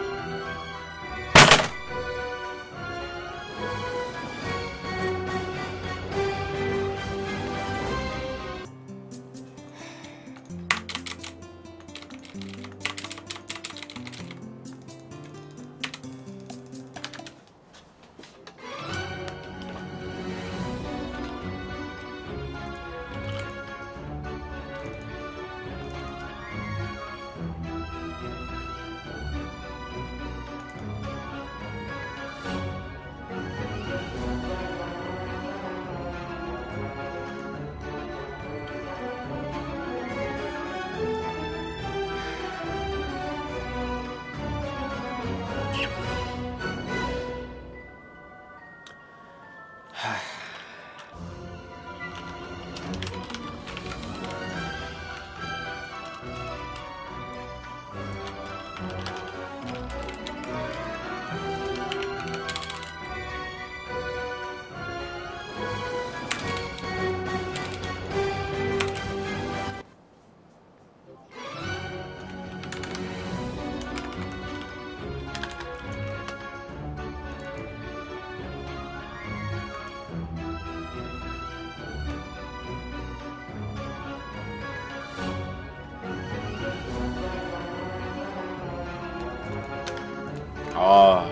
Speaker 1: 아,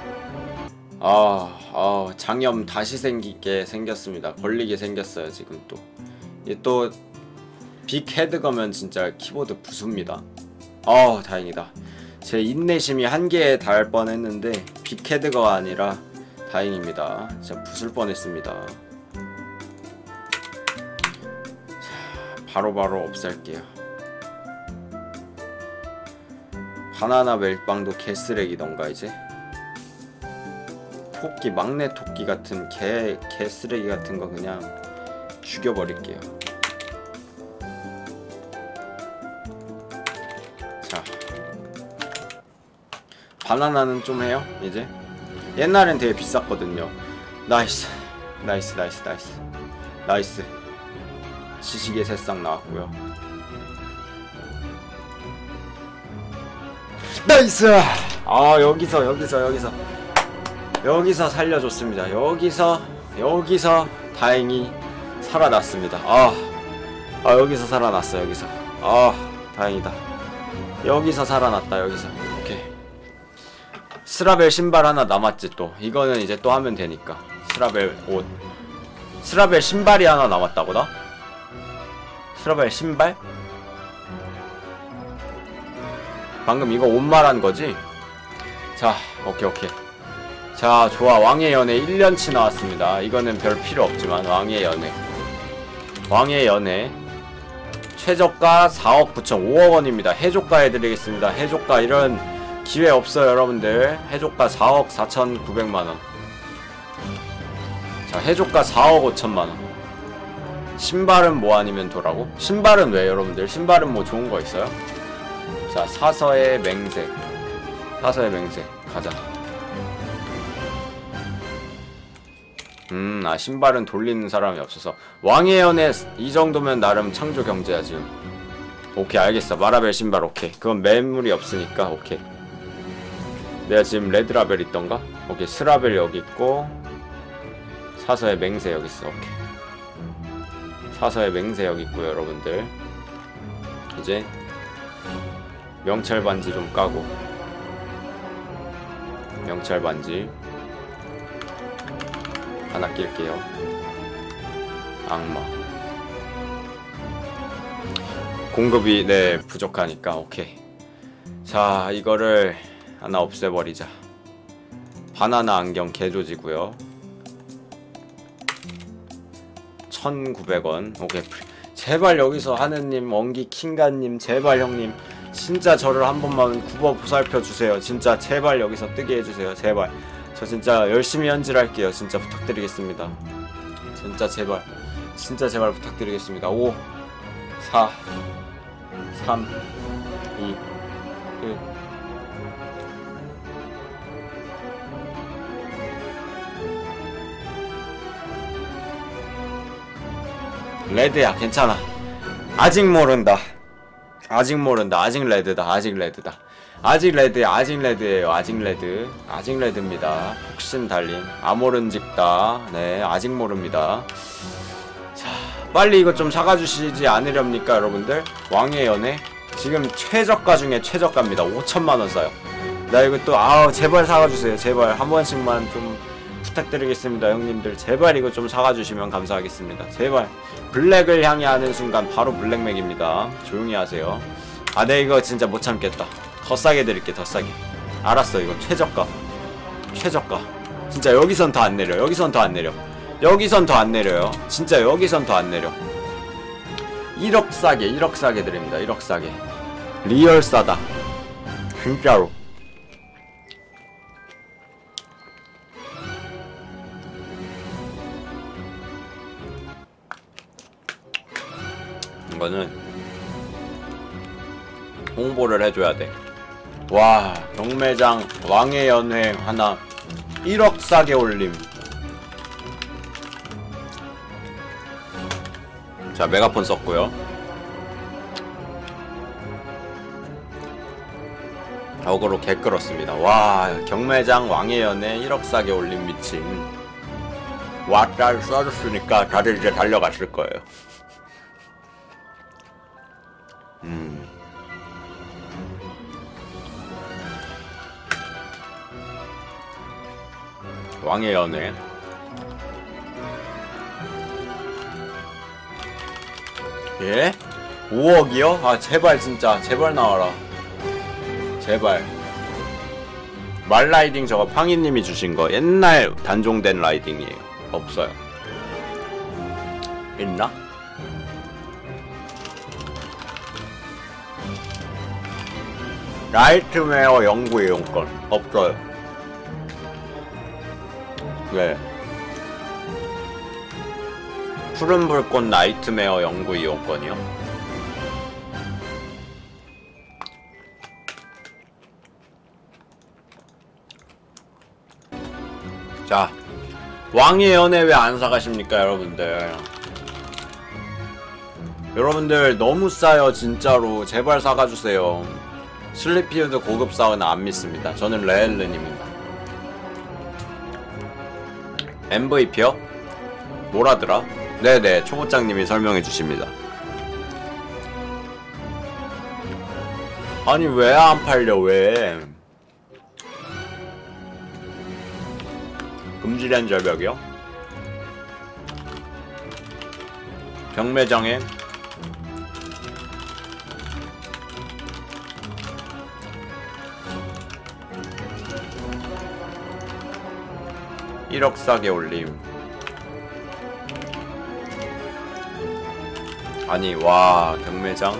Speaker 1: 아, 아, 장염 다시 생기게 생겼습니다. 걸리게 생겼어요, 지금 또. 이게 또, 빅 헤드 거면 진짜 키보드 부숩니다. 아, 다행이다. 제 인내심이 한계에 닿을 뻔 했는데, 빅 헤드가 아니라 다행입니다. 진짜 부술 뻔 했습니다. 자, 바로바로 없앨게요. 바나나 멜빵도 개쓰레기던가 이제. 토끼, 막내 토끼 같은 개, 개쓰레기 같은 거 그냥 죽여버릴게요. 자, 바나나는 좀 해요 이제. 옛날엔 되게 비쌌거든요. 나이스 나이스 나이스 나이스 나이스. 지식의 새싹 나왔고요. 나이스! 아, 여기서 여기서 여기서 여기서 살려줬습니다. 여기서 여기서 다행히 살아났습니다. 아, 아 여기서 살아났어. 여기서 아 다행이다. 여기서 살아났다. 여기서. 오케이. 스라벨 신발 하나 남았지 또. 이거는 이제 또 하면 되니까. 스라벨 옷. 스라벨 신발이 하나 남았다고 나? 스라벨 신발? 방금 이거 옷 말한 거지? 자, 오케이 오케이. 자, 좋아. 왕의 연애 일 년치 나왔습니다. 이거는 별 필요 없지만 왕의 연애. 왕의 연애 최저가 사억 구천오억 원입니다. 해조가 해드리겠습니다. 해조가 이런 기회 없어요, 여러분들. 해조가 사억 사천구백만 원. 자, 해조가 사억 오천만 원. 신발은 뭐 아니면 도라고? 신발은 왜, 여러분들? 신발은 뭐 좋은 거 있어요? 자, 사서의 맹세. 사서의 맹세. 가자. 음, 아, 신발은 돌리는 사람이 없어서. 왕의 연애 이 정도면 나름 창조 경제야, 지금. 오케이, 알겠어. 마라벨 신발, 오케이. 그건 매물이 없으니까, 오케이. 내가 지금 레드라벨 있던가? 오케이, 스라벨 여기 있고, 사서의 맹세 여기 있어, 오케이. 사서의 맹세 여기 있고요, 여러분들. 이제, 명찰 반지 좀 까고. 명찰 반지 하나 낄게요. 악마. 공급이 네 부족하니까 오케이. 자, 이거를 하나 없애버리자. 바나나 안경 개조지고요. 천구백 원. 오케이. 제발 여기서 하느님, 원기 킹가님, 제발 형님 진짜 저를 한 번만 굽어 보살펴 주세요. 진짜 제발 여기서 뜨게 해주세요. 제발. 저 진짜 열심히 현질할게요. 진짜 부탁드리겠습니다. 진짜 제발. 진짜 제발 부탁드리겠습니다. 오, 사, 삼, 이, 일. 레드야, 괜찮아. 아직 모른다. 아직 모른다. 아직 레드다. 아직 레드다. 아직 레드야. 아직 레드예요. 아직 레드. 아직 레드입니다. 푹신 달린 아모른직다. 네, 아직 모릅니다. 자, 빨리 이거 좀 사가주시지 않으렵니까, 여러분들? 왕의 연애 지금 최저가 중에 최저가입니다. 오천만 원 싸요. 나 이거 또 아우 제발 사가주세요. 제발 한 번씩만 좀 부탁드리겠습니다. 형님들 제발 이거 좀 사가주시면 감사하겠습니다. 제발. 블랙을 향해 하는 순간 바로 블랙맥입니다. 조용히 하세요. 아, 네, 이거 진짜 못 참겠다. 더 싸게 드릴게. 더 싸게. 알았어. 이거 최저가. 최저가. 진짜 여기선 더 안 내려. 여기선 더 안 내려. 여기선 더 안 내려요. 진짜 여기선 더 안 내려. 일억 싸게. 일억 싸게 드립니다. 일억 싸게. 리얼 싸다. 진짜로. 이거는 홍보를 해줘야 돼. 와, 경매장 왕의 연회 하나 일억 싸게 올림. 자, 메가폰 썼고요. 어그로 개 끌었습니다. 와, 경매장 왕의 연회 일억 싸게 올림. 미친. 왔다 써줬으니까 다들 이제 달려갔을 거예요. 음. 왕의 연애. 예? 오억이요? 아, 제발 진짜 제발 나와라. 제발. 말라이딩 저거 팡이님이 주신거 옛날 단종된 라이딩이에요. 없어요. 있나? 나이트메어 연구 이용권 없어요. 네. 푸른 불꽃 나이트메어 연구 이용권이요? 자, 왕의 연애 왜 안 사가십니까, 여러분들? 여러분들 너무 싸요, 진짜로. 제발 사가주세요. 슬리피우드 고급 사우나 안 믿습니다. 저는 레일른입니다. 엠브이피요? 뭐라더라? 네네, 초보장님이 설명해 주십니다. 아니 왜 안 팔려? 왜? 금지된 절벽이요? 경매장에 일억 싸게 올림. 아니 와, 경매장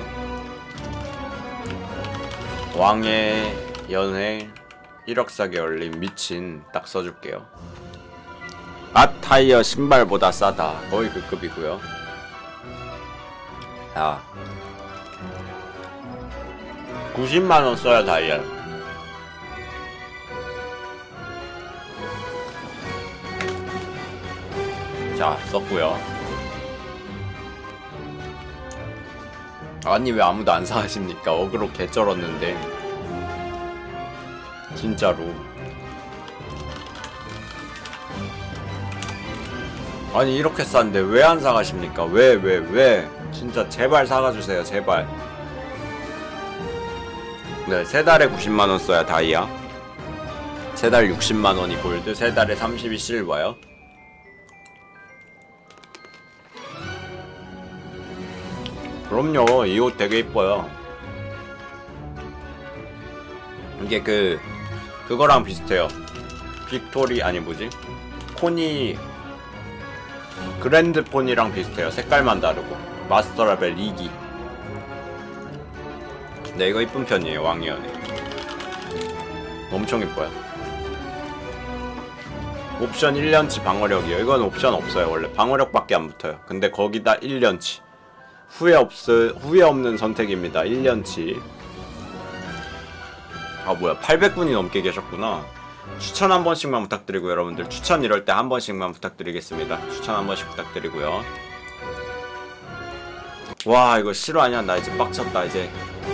Speaker 1: 왕의 연회 일억 싸게 올림. 미친. 딱 써줄게요. 앗타이어 신발보다 싸다. 거의 그 급이고요. 야, 구십만 원 써야 다이얼. 자, 썼고요. 아니 왜 아무도 안 사하십니까? 어그로 개쩔었는데 진짜로. 아니 이렇게 싼데 왜 안 사가십니까? 왜 왜 왜? 진짜 제발 사가주세요. 제발. 네, 세 달에 구십만 원 써야 다이아. 세 달 육십만 원이 골드, 세 달에 삼십이 실버요. 그럼요. 이 옷 되게 이뻐요. 이게 그 그거랑 비슷해요. 빅토리 아니 뭐지? 폰이 그랜드 폰이랑 비슷해요. 색깔만 다르고. 마스터 레벨 이 기. 네, 이거 이쁜 편이에요. 왕이연애. 엄청 이뻐요. 옵션 일 년치 방어력이요. 이건 옵션 없어요. 원래 방어력밖에 안 붙어요. 근데 거기다 일 년치. 후회 없을 후회 없는 선택입니다. 일 년치. 아 뭐야, 팔백 분이 넘게 계셨구나. 추천 한 번씩만 부탁드리고, 여러분들 추천 이럴 때 한 번씩만 부탁드리겠습니다. 추천 한 번씩 부탁드리고요. 와, 이거 실화냐? 나 이제 빡쳤다. 이제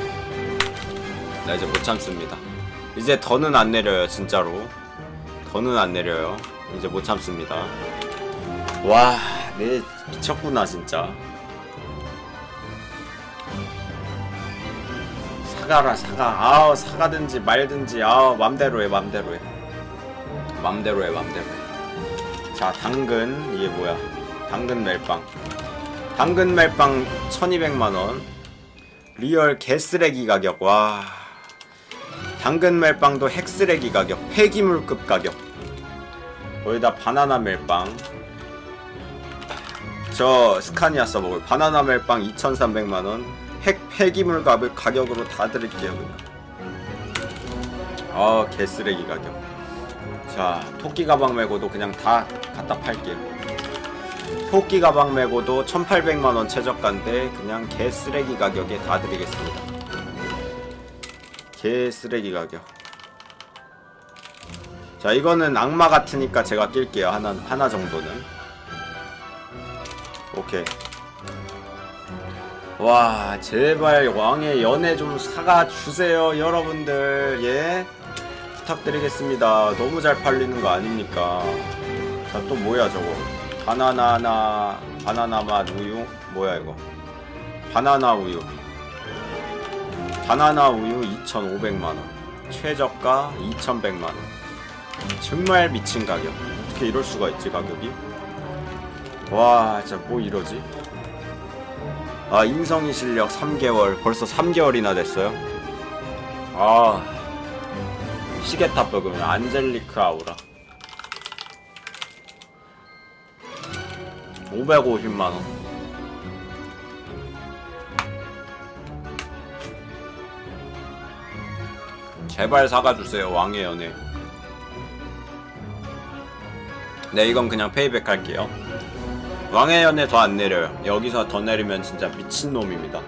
Speaker 1: 나 이제 못 참습니다. 이제 더는 안 내려요. 진짜로 더는 안 내려요. 이제 못 참습니다. 와, 내 미쳤구나 진짜. 사가라 사가. 아우, 사가든지 말든지 아우 맘대로 해. 맘대로 해. 맘대로 해. 맘대로 해. 자, 당근. 이게 뭐야? 당근 멜빵. 당근 멜빵 천이백만 원. 리얼 개쓰레기 가격. 와, 당근 멜빵도 핵쓰레기 가격. 폐기물급 가격. 거기다 바나나 멜빵. 저 스카니아 써먹을 바나나 멜빵 이천삼백만 원. 핵 폐기물 가격, 가격으로 다 드릴게요 그냥. 아, 개쓰레기 가격. 자, 토끼 가방 메고도 그냥 다 갖다 팔게요. 토끼 가방 메고도 천팔백만 원 최저가인데 그냥 개쓰레기 가격에 다 드리겠습니다. 개쓰레기 가격. 자, 이거는 악마 같으니까 제가 낄게요. 하나, 하나 정도는. 오케이. 와, 제발 왕의 연애 좀 사가 주세요 여러분들. 예, 부탁드리겠습니다. 너무 잘 팔리는 거 아닙니까? 자, 또 뭐야 저거. 바나나나 바나나 맛 우유. 뭐야 이거. 바나나 우유. 바나나 우유 이천오백만 원. 최저가 이천백만 원. 정말 미친 가격. 어떻게 이럴 수가 있지 가격이. 와, 진짜 뭐 이러지. 아, 인성이 실력 삼 개월. 벌써 삼 개월이나 됐어요. 아, 시계탑 버그면 안젤리크 아우라 오백오십만 원. 제발 사가주세요 왕의 연애. 네, 이건 그냥 페이백 할게요. 왕의 연애 더 안 내려요. 여기서 더 내리면 진짜 미친놈입니다.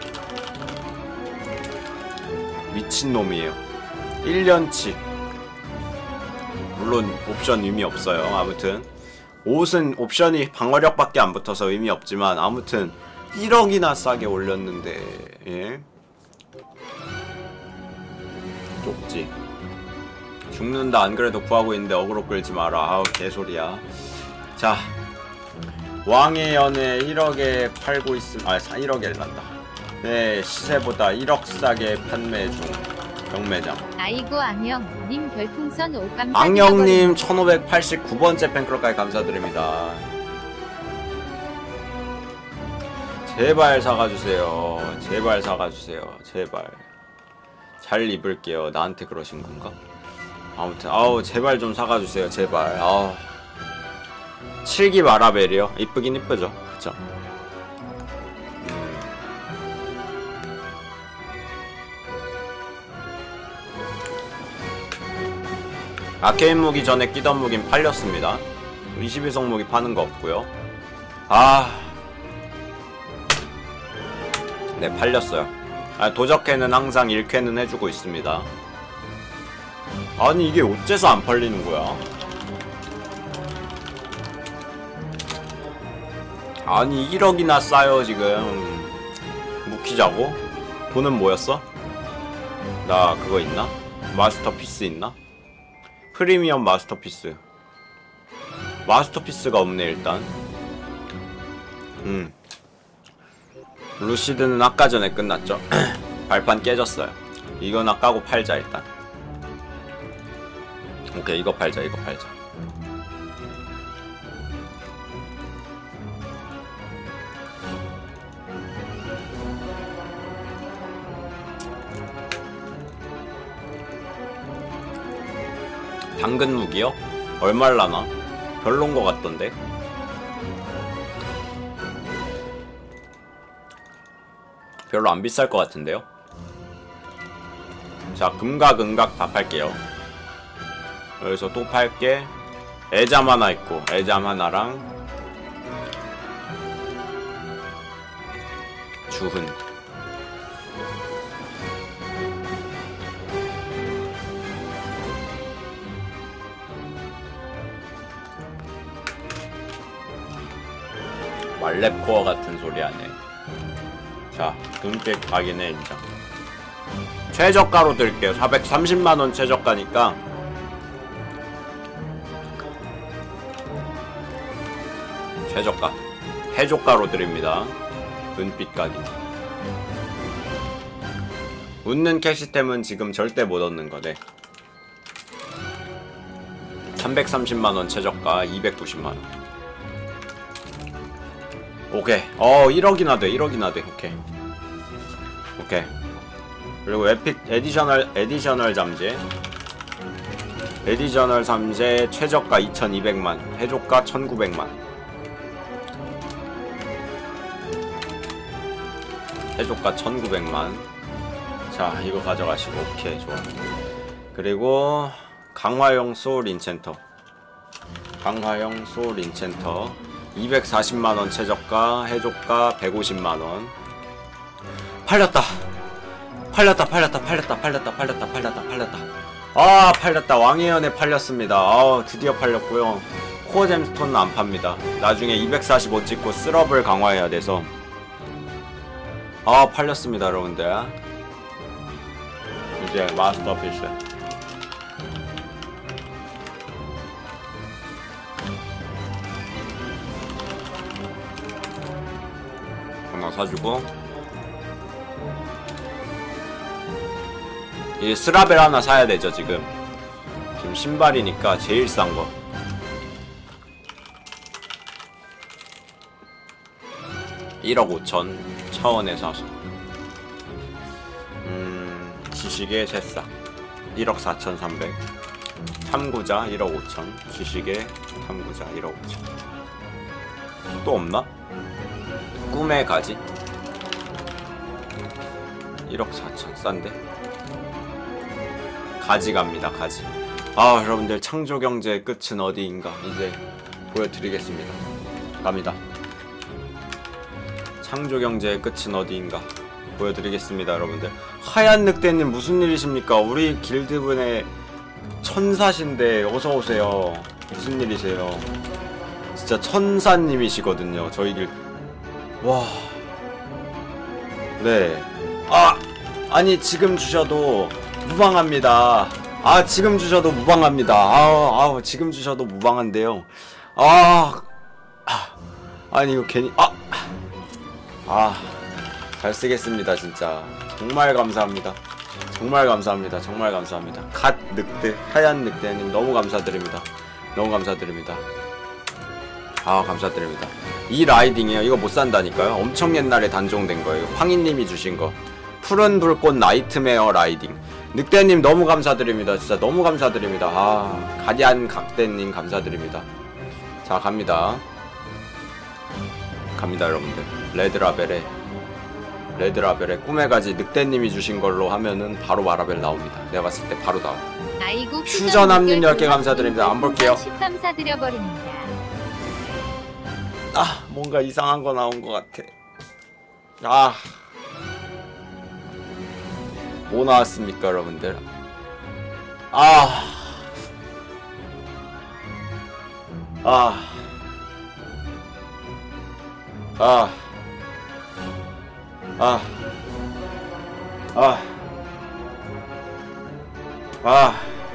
Speaker 1: 미친놈이에요. 일 년치. 물론 옵션 의미 없어요. 아무튼 옷은 옵션이 방어력밖에 안 붙어서 의미 없지만, 아무튼 일억이나 싸게 올렸는데. 예? 쪽지. 죽는다. 안 그래도 구하고 있는데 어그로 끌지 마라. 아우, 개소리야. 자, 왕의 연애 일억에 팔고 있음. 아, 일억에 난다. 네, 시세보다 일억 싸게 판매 중. 경매장.
Speaker 2: 아이고, 악영님 별풍선 오 감사드려버립니다.
Speaker 1: 악영님 천오백팔십구 번째 팬클럽까지 감사드립니다. 제발 사가주세요. 제발 사가주세요. 제발. 잘 입을게요. 나한테 그러신 건가? 아무튼 아우, 제발 좀 사가주세요. 제발. 아우. 칠기 마라벨이요? 이쁘긴 이쁘죠. 그쵸? 음. 아케인 무기 전에 끼던 무기는 팔렸습니다. 이십일 성 무기 파는 거 없고요. 아, 네, 팔렸어요. 아, 도적회는 항상 일 쾌는 해주고 있습니다. 아니, 이게 어째서 안 팔리는 거야? 아니, 일억이나 싸요 지금. 묵히자고? 돈은 뭐였어? 나 그거 있나? 마스터피스 있나? 프리미엄 마스터피스. 마스터피스가 없네 일단. 음 루시드는 아까 전에 끝났죠. 발판 깨졌어요. 이거나 까고 팔자 일단. 오케이, 이거 팔자. 이거 팔자. 당근 무기요? 얼마일라나? 별론 거 같던데. 별로 안 비쌀 것 같은데요? 자, 금각 은각 다 팔게요. 여기서 또 팔게. 애잠 하나 있고 애잠 하나랑 주흔. 말렙코어 같은 소리 하네. 자, 눈빛 각인해 인정. 최저가로 드릴게요. 사백삼십만원 최저가니까. 최저가. 해저가로 드립니다. 눈빛 각인. 웃는 캐시템은 지금 절대 못 얻는 거네. 삼백삼십만원 최저가 이백구십만원. 오케이. 어 일억이나 돼. 일억이나 돼. 오케이. 오케이. 그리고 에픽 에디셔널 에디셔널 잠재. 에디셔널 잠재 최저가 이천이백만, 해저가 천구백만. 해저가 천구백만. 자, 이거 가져가시고. 오케이, 좋아. 그리고 강화용 소울 인챈터. 강화용 소울 인챈터 이백사십만원 최저가, 해저가 백오십만원. 팔렸다. 팔렸다, 팔렸다, 팔렸다, 팔렸다, 팔렸다, 팔렸다, 팔렸다. 아, 팔렸다. 왕의 연에 팔렸습니다. 아, 드디어 팔렸고요. 코어 잼스톤은 안 팝니다. 나중에 이백사십오 찍고 쓰럽을 강화해야 돼서. 아, 팔렸습니다, 여러분들. 이제 마스터피스. 하나 사주고. 이 스라벨 하나 사야 되죠, 지금. 지금 신발이니까 제일 싼 거. 일억 오천 차원에 사서. 음, 지식의 새싹. 일억 사천삼백. 탐구자 일억 오천. 지식의 탐구자 일억 오천. 또 없나? 꿈의 가지. 일억 사천. 싼데? 가지 갑니다, 가지. 아, 여러분들 창조경제의 끝은 어디인가 이제 보여드리겠습니다. 갑니다. 창조경제의 끝은 어디인가 보여드리겠습니다, 여러분들. 하얀 늑대님 무슨 일이십니까? 우리 길드분의 천사신데 어서오세요. 무슨 일이세요? 진짜 천사님이시거든요, 저희 길. 와. 네. 아! 아니, 지금 주셔도 무방합니다. 아, 지금 주셔도 무방합니다. 아우, 아우, 지금 주셔도 무방한데요. 아, 아 아니, 이거 괜히, 아! 아, 잘 쓰겠습니다, 진짜. 정말 감사합니다. 정말 감사합니다. 정말 감사합니다. 갓 늑대, 하얀 늑대님 너무 감사드립니다. 너무 감사드립니다. 아, 감사드립니다. 이 라이딩이요. 이거 못 산다니까요. 엄청 옛날에 단종된 거예요. 황희님이 주신 거. 푸른 불꽃 나이트메어 라이딩. 늑대님 너무 감사드립니다. 진짜 너무 감사드립니다. 아, 가디안 각대님 감사드립니다. 자, 갑니다. 갑니다, 여러분들. 레드라벨에 레드라벨에 꿈의 가지 늑대님이 주신 걸로 하면은 바로 마라벨 나옵니다. 내가 봤을 때 바로 나와.
Speaker 2: 아이고,
Speaker 1: 휴전 합류 열 개 감사드립니다. 안 볼게요.
Speaker 2: 감사드려버립니다.
Speaker 1: 아, 뭔가 이상한 거 나온 것 같아. 아, 뭐 나왔습니까, 여러분들? 아, 아, 아, 아, 아, 아,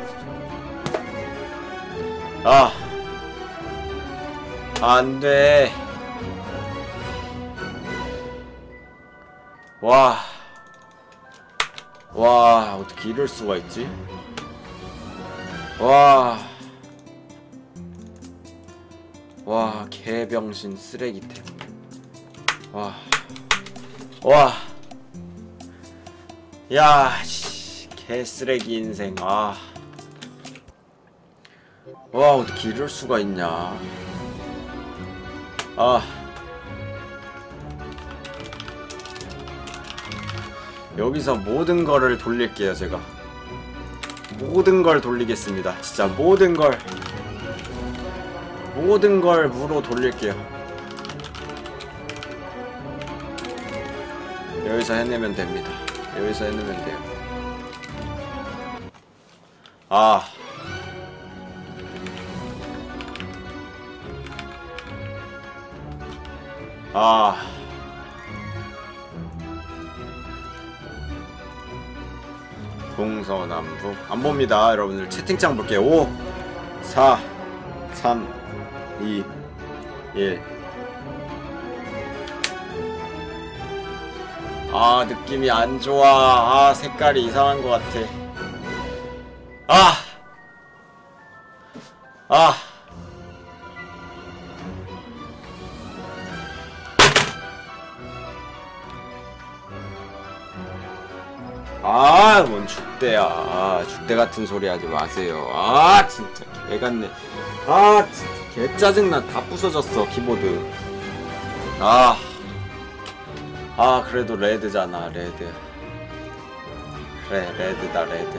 Speaker 1: 아, 안 돼. 와, 와, 어떻게 이럴 수가 있지? 와, 와, 개병신 쓰레기템. 와, 와, 야, 씨, 개쓰레기 인생. 아, 와, 어떻게 이럴 수가 있냐. 아, 여기서 모든 거를 돌릴게요. 제가 모든 걸 돌리겠습니다. 진짜 모든 걸 모든 걸 무로 돌릴게요. 여기서 해내면 됩니다. 여기서 해내면 돼요. 아, 아, 동서남북 안 봅니다. 여러분들 채팅창 볼게요. 오, 사, 삼, 이, 일. 아, 느낌이 안 좋아. 아, 색깔이 이상한 것 같아. 아, 아, 아, 뭔 죽대야. 아, 죽대 같은 소리 하지 마세요. 아, 진짜 개같네. 아, 진짜 개 짜증나. 다 부서졌어 키보드. 아, 아, 그래도 레드잖아. 레드. 그래, 레드다. 레드.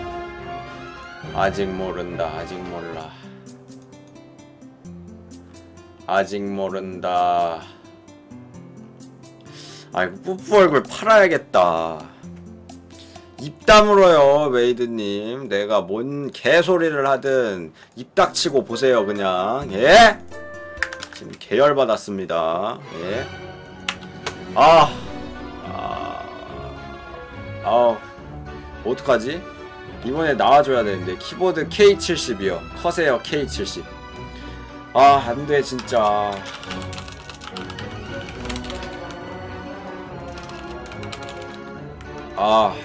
Speaker 1: 아직 모른다. 아직 몰라. 아직 모른다. 아이고, 뿌뿌 얼굴 팔아야겠다. 입 다물어요, 메이드님. 내가 뭔 개소리를 하든 입 닥치고 보세요, 그냥. 예? 지금 계열받았습니다. 예? 아, 아, 아, 어떡하지? 이번에 나와줘야 되는데. 키보드 케이 칠십이요. 커세요, 케이 칠십. 아, 안돼, 진짜. 아,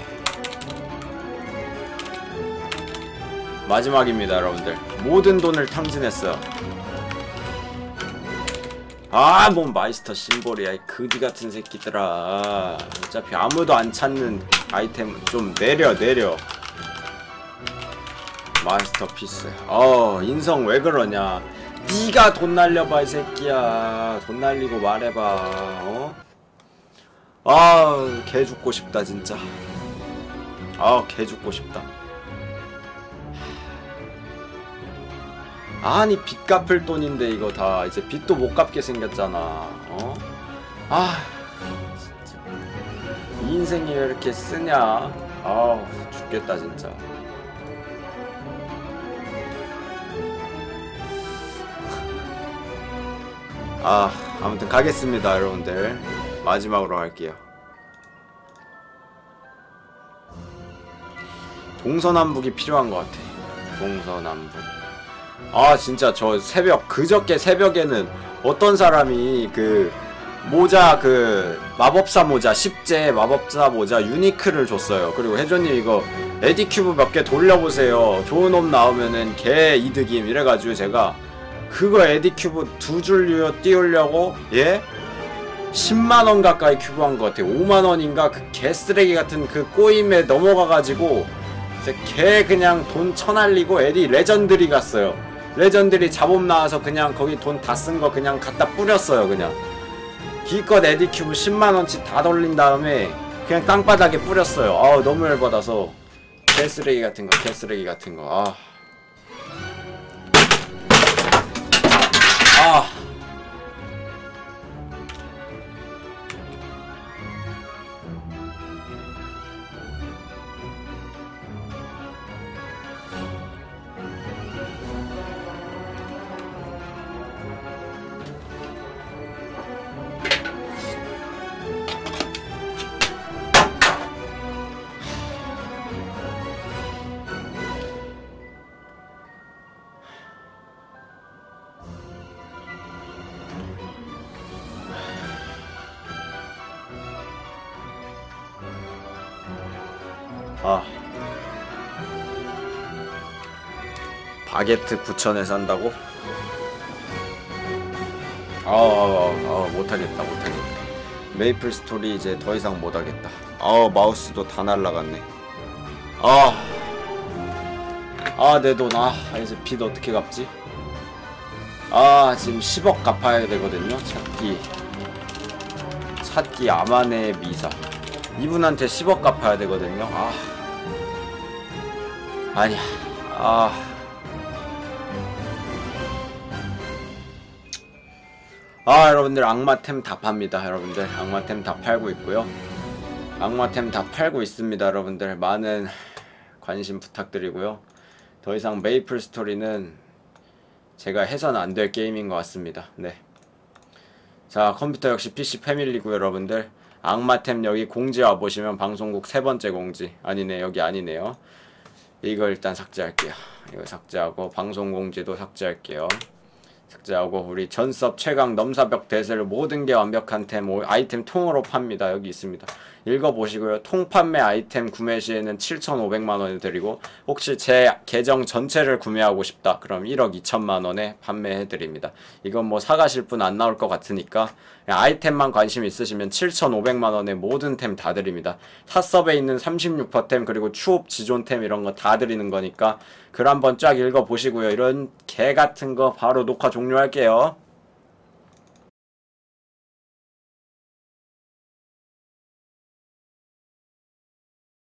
Speaker 1: 마지막입니다, 여러분들. 모든 돈을 탕진했어요. 아, 뭔 마이스터 심볼이야, 이 그지같은 새끼들아. 어차피 아무도 안 찾는 아이템. 좀 내려 내려. 마스터피스. 어, 인성 왜 그러냐. 니가 돈 날려봐, 이 새끼야. 돈 날리고 말해봐. 어? 아, 개 죽고 싶다, 진짜. 아, 개 죽고 싶다. 아니, 빚 갚을 돈인데 이거 다 이제 빚도 못 갚게 생겼잖아. 어? 아, 진짜 이 인생이 왜 이렇게 쓰냐. 아우, 죽겠다 진짜. 아, 아무튼 가겠습니다, 여러분들. 마지막으로 할게요. 동서남북이 필요한 것 같아. 동서남북. 아, 진짜 저 새벽, 그저께 새벽에는 어떤 사람이 그 모자, 그 마법사 모자, 십제 마법사 모자 유니크를 줬어요. 그리고 혜조님 이거 에디큐브 몇 개 돌려보세요. 좋은 옵 나오면은 개 이득임. 이래가지고 제가 그거 에디큐브 두 줄 띄우려고, 예? 십만원 가까이 큐브한 것 같아요. 오만원인가? 그 개쓰레기 같은 그 꼬임에 넘어가가지고 개 그냥 돈 쳐날리고 에디 레전드리 갔어요. 레전드리 잡업 나와서 그냥 거기 돈 다 쓴 거 그냥 갖다 뿌렸어요. 그냥 기껏 에디큐브 십만원치 다 돌린 다음에 그냥 땅바닥에 뿌렸어요. 아우, 너무 열받아서. 개쓰레기 같은 거, 개쓰레기 같은 거. 아, 아. 아, 바게트 구천에 산다고? 아, 아, 아, 아, 못하겠다, 못하겠다. 메이플 스토리 이제 더 이상 못하겠다. 아, 마우스도 다 날라갔네. 아, 아, 내 돈. 아, 이제 빚 어떻게 갚지? 아, 지금 십억 갚아야 되거든요. 찾기. 찾기 아마네 미사. 이분한테 십억 갚아야 되거든요. 아. 아니야. 아. 아, 여러분들 악마템 다 팝니다. 여러분들 악마템 다 팔고 있고요. 악마템 다 팔고 있습니다. 여러분들 많은 관심 부탁드리고요. 더 이상 메이플 스토리는 제가 해서는 안 될 게임인 것 같습니다. 네. 자, 컴퓨터 역시 피씨 패밀리고요. 여러분들 악마템 여기 공지 와보시면 방송국 세 번째 공지. 아니네, 여기 아니네요. 이거 일단 삭제할게요. 이거 삭제하고 방송 공지도 삭제할게요. 삭제하고 우리 전섭 최강 넘사벽 대세를 모든 게 완벽한 템 아이템 통으로 팝니다. 여기 있습니다. 읽어보시고요. 통판매 아이템 구매 시에는 칠천오백만 원을 드리고 혹시 제 계정 전체를 구매하고 싶다 그럼 일억 이천만 원에 판매해드립니다. 이건 뭐 사가실 분 안 나올 것 같으니까 그냥 아이템만 관심 있으시면 칠천오백만 원에 모든 템 다 드립니다. 탑섭에 있는 삼십육 퍼센트 템 그리고 추업 지존템 이런 거 다 드리는 거니까 글 한번 쫙 읽어보시고요. 이런 개 같은 거 바로 녹화 종료할게요.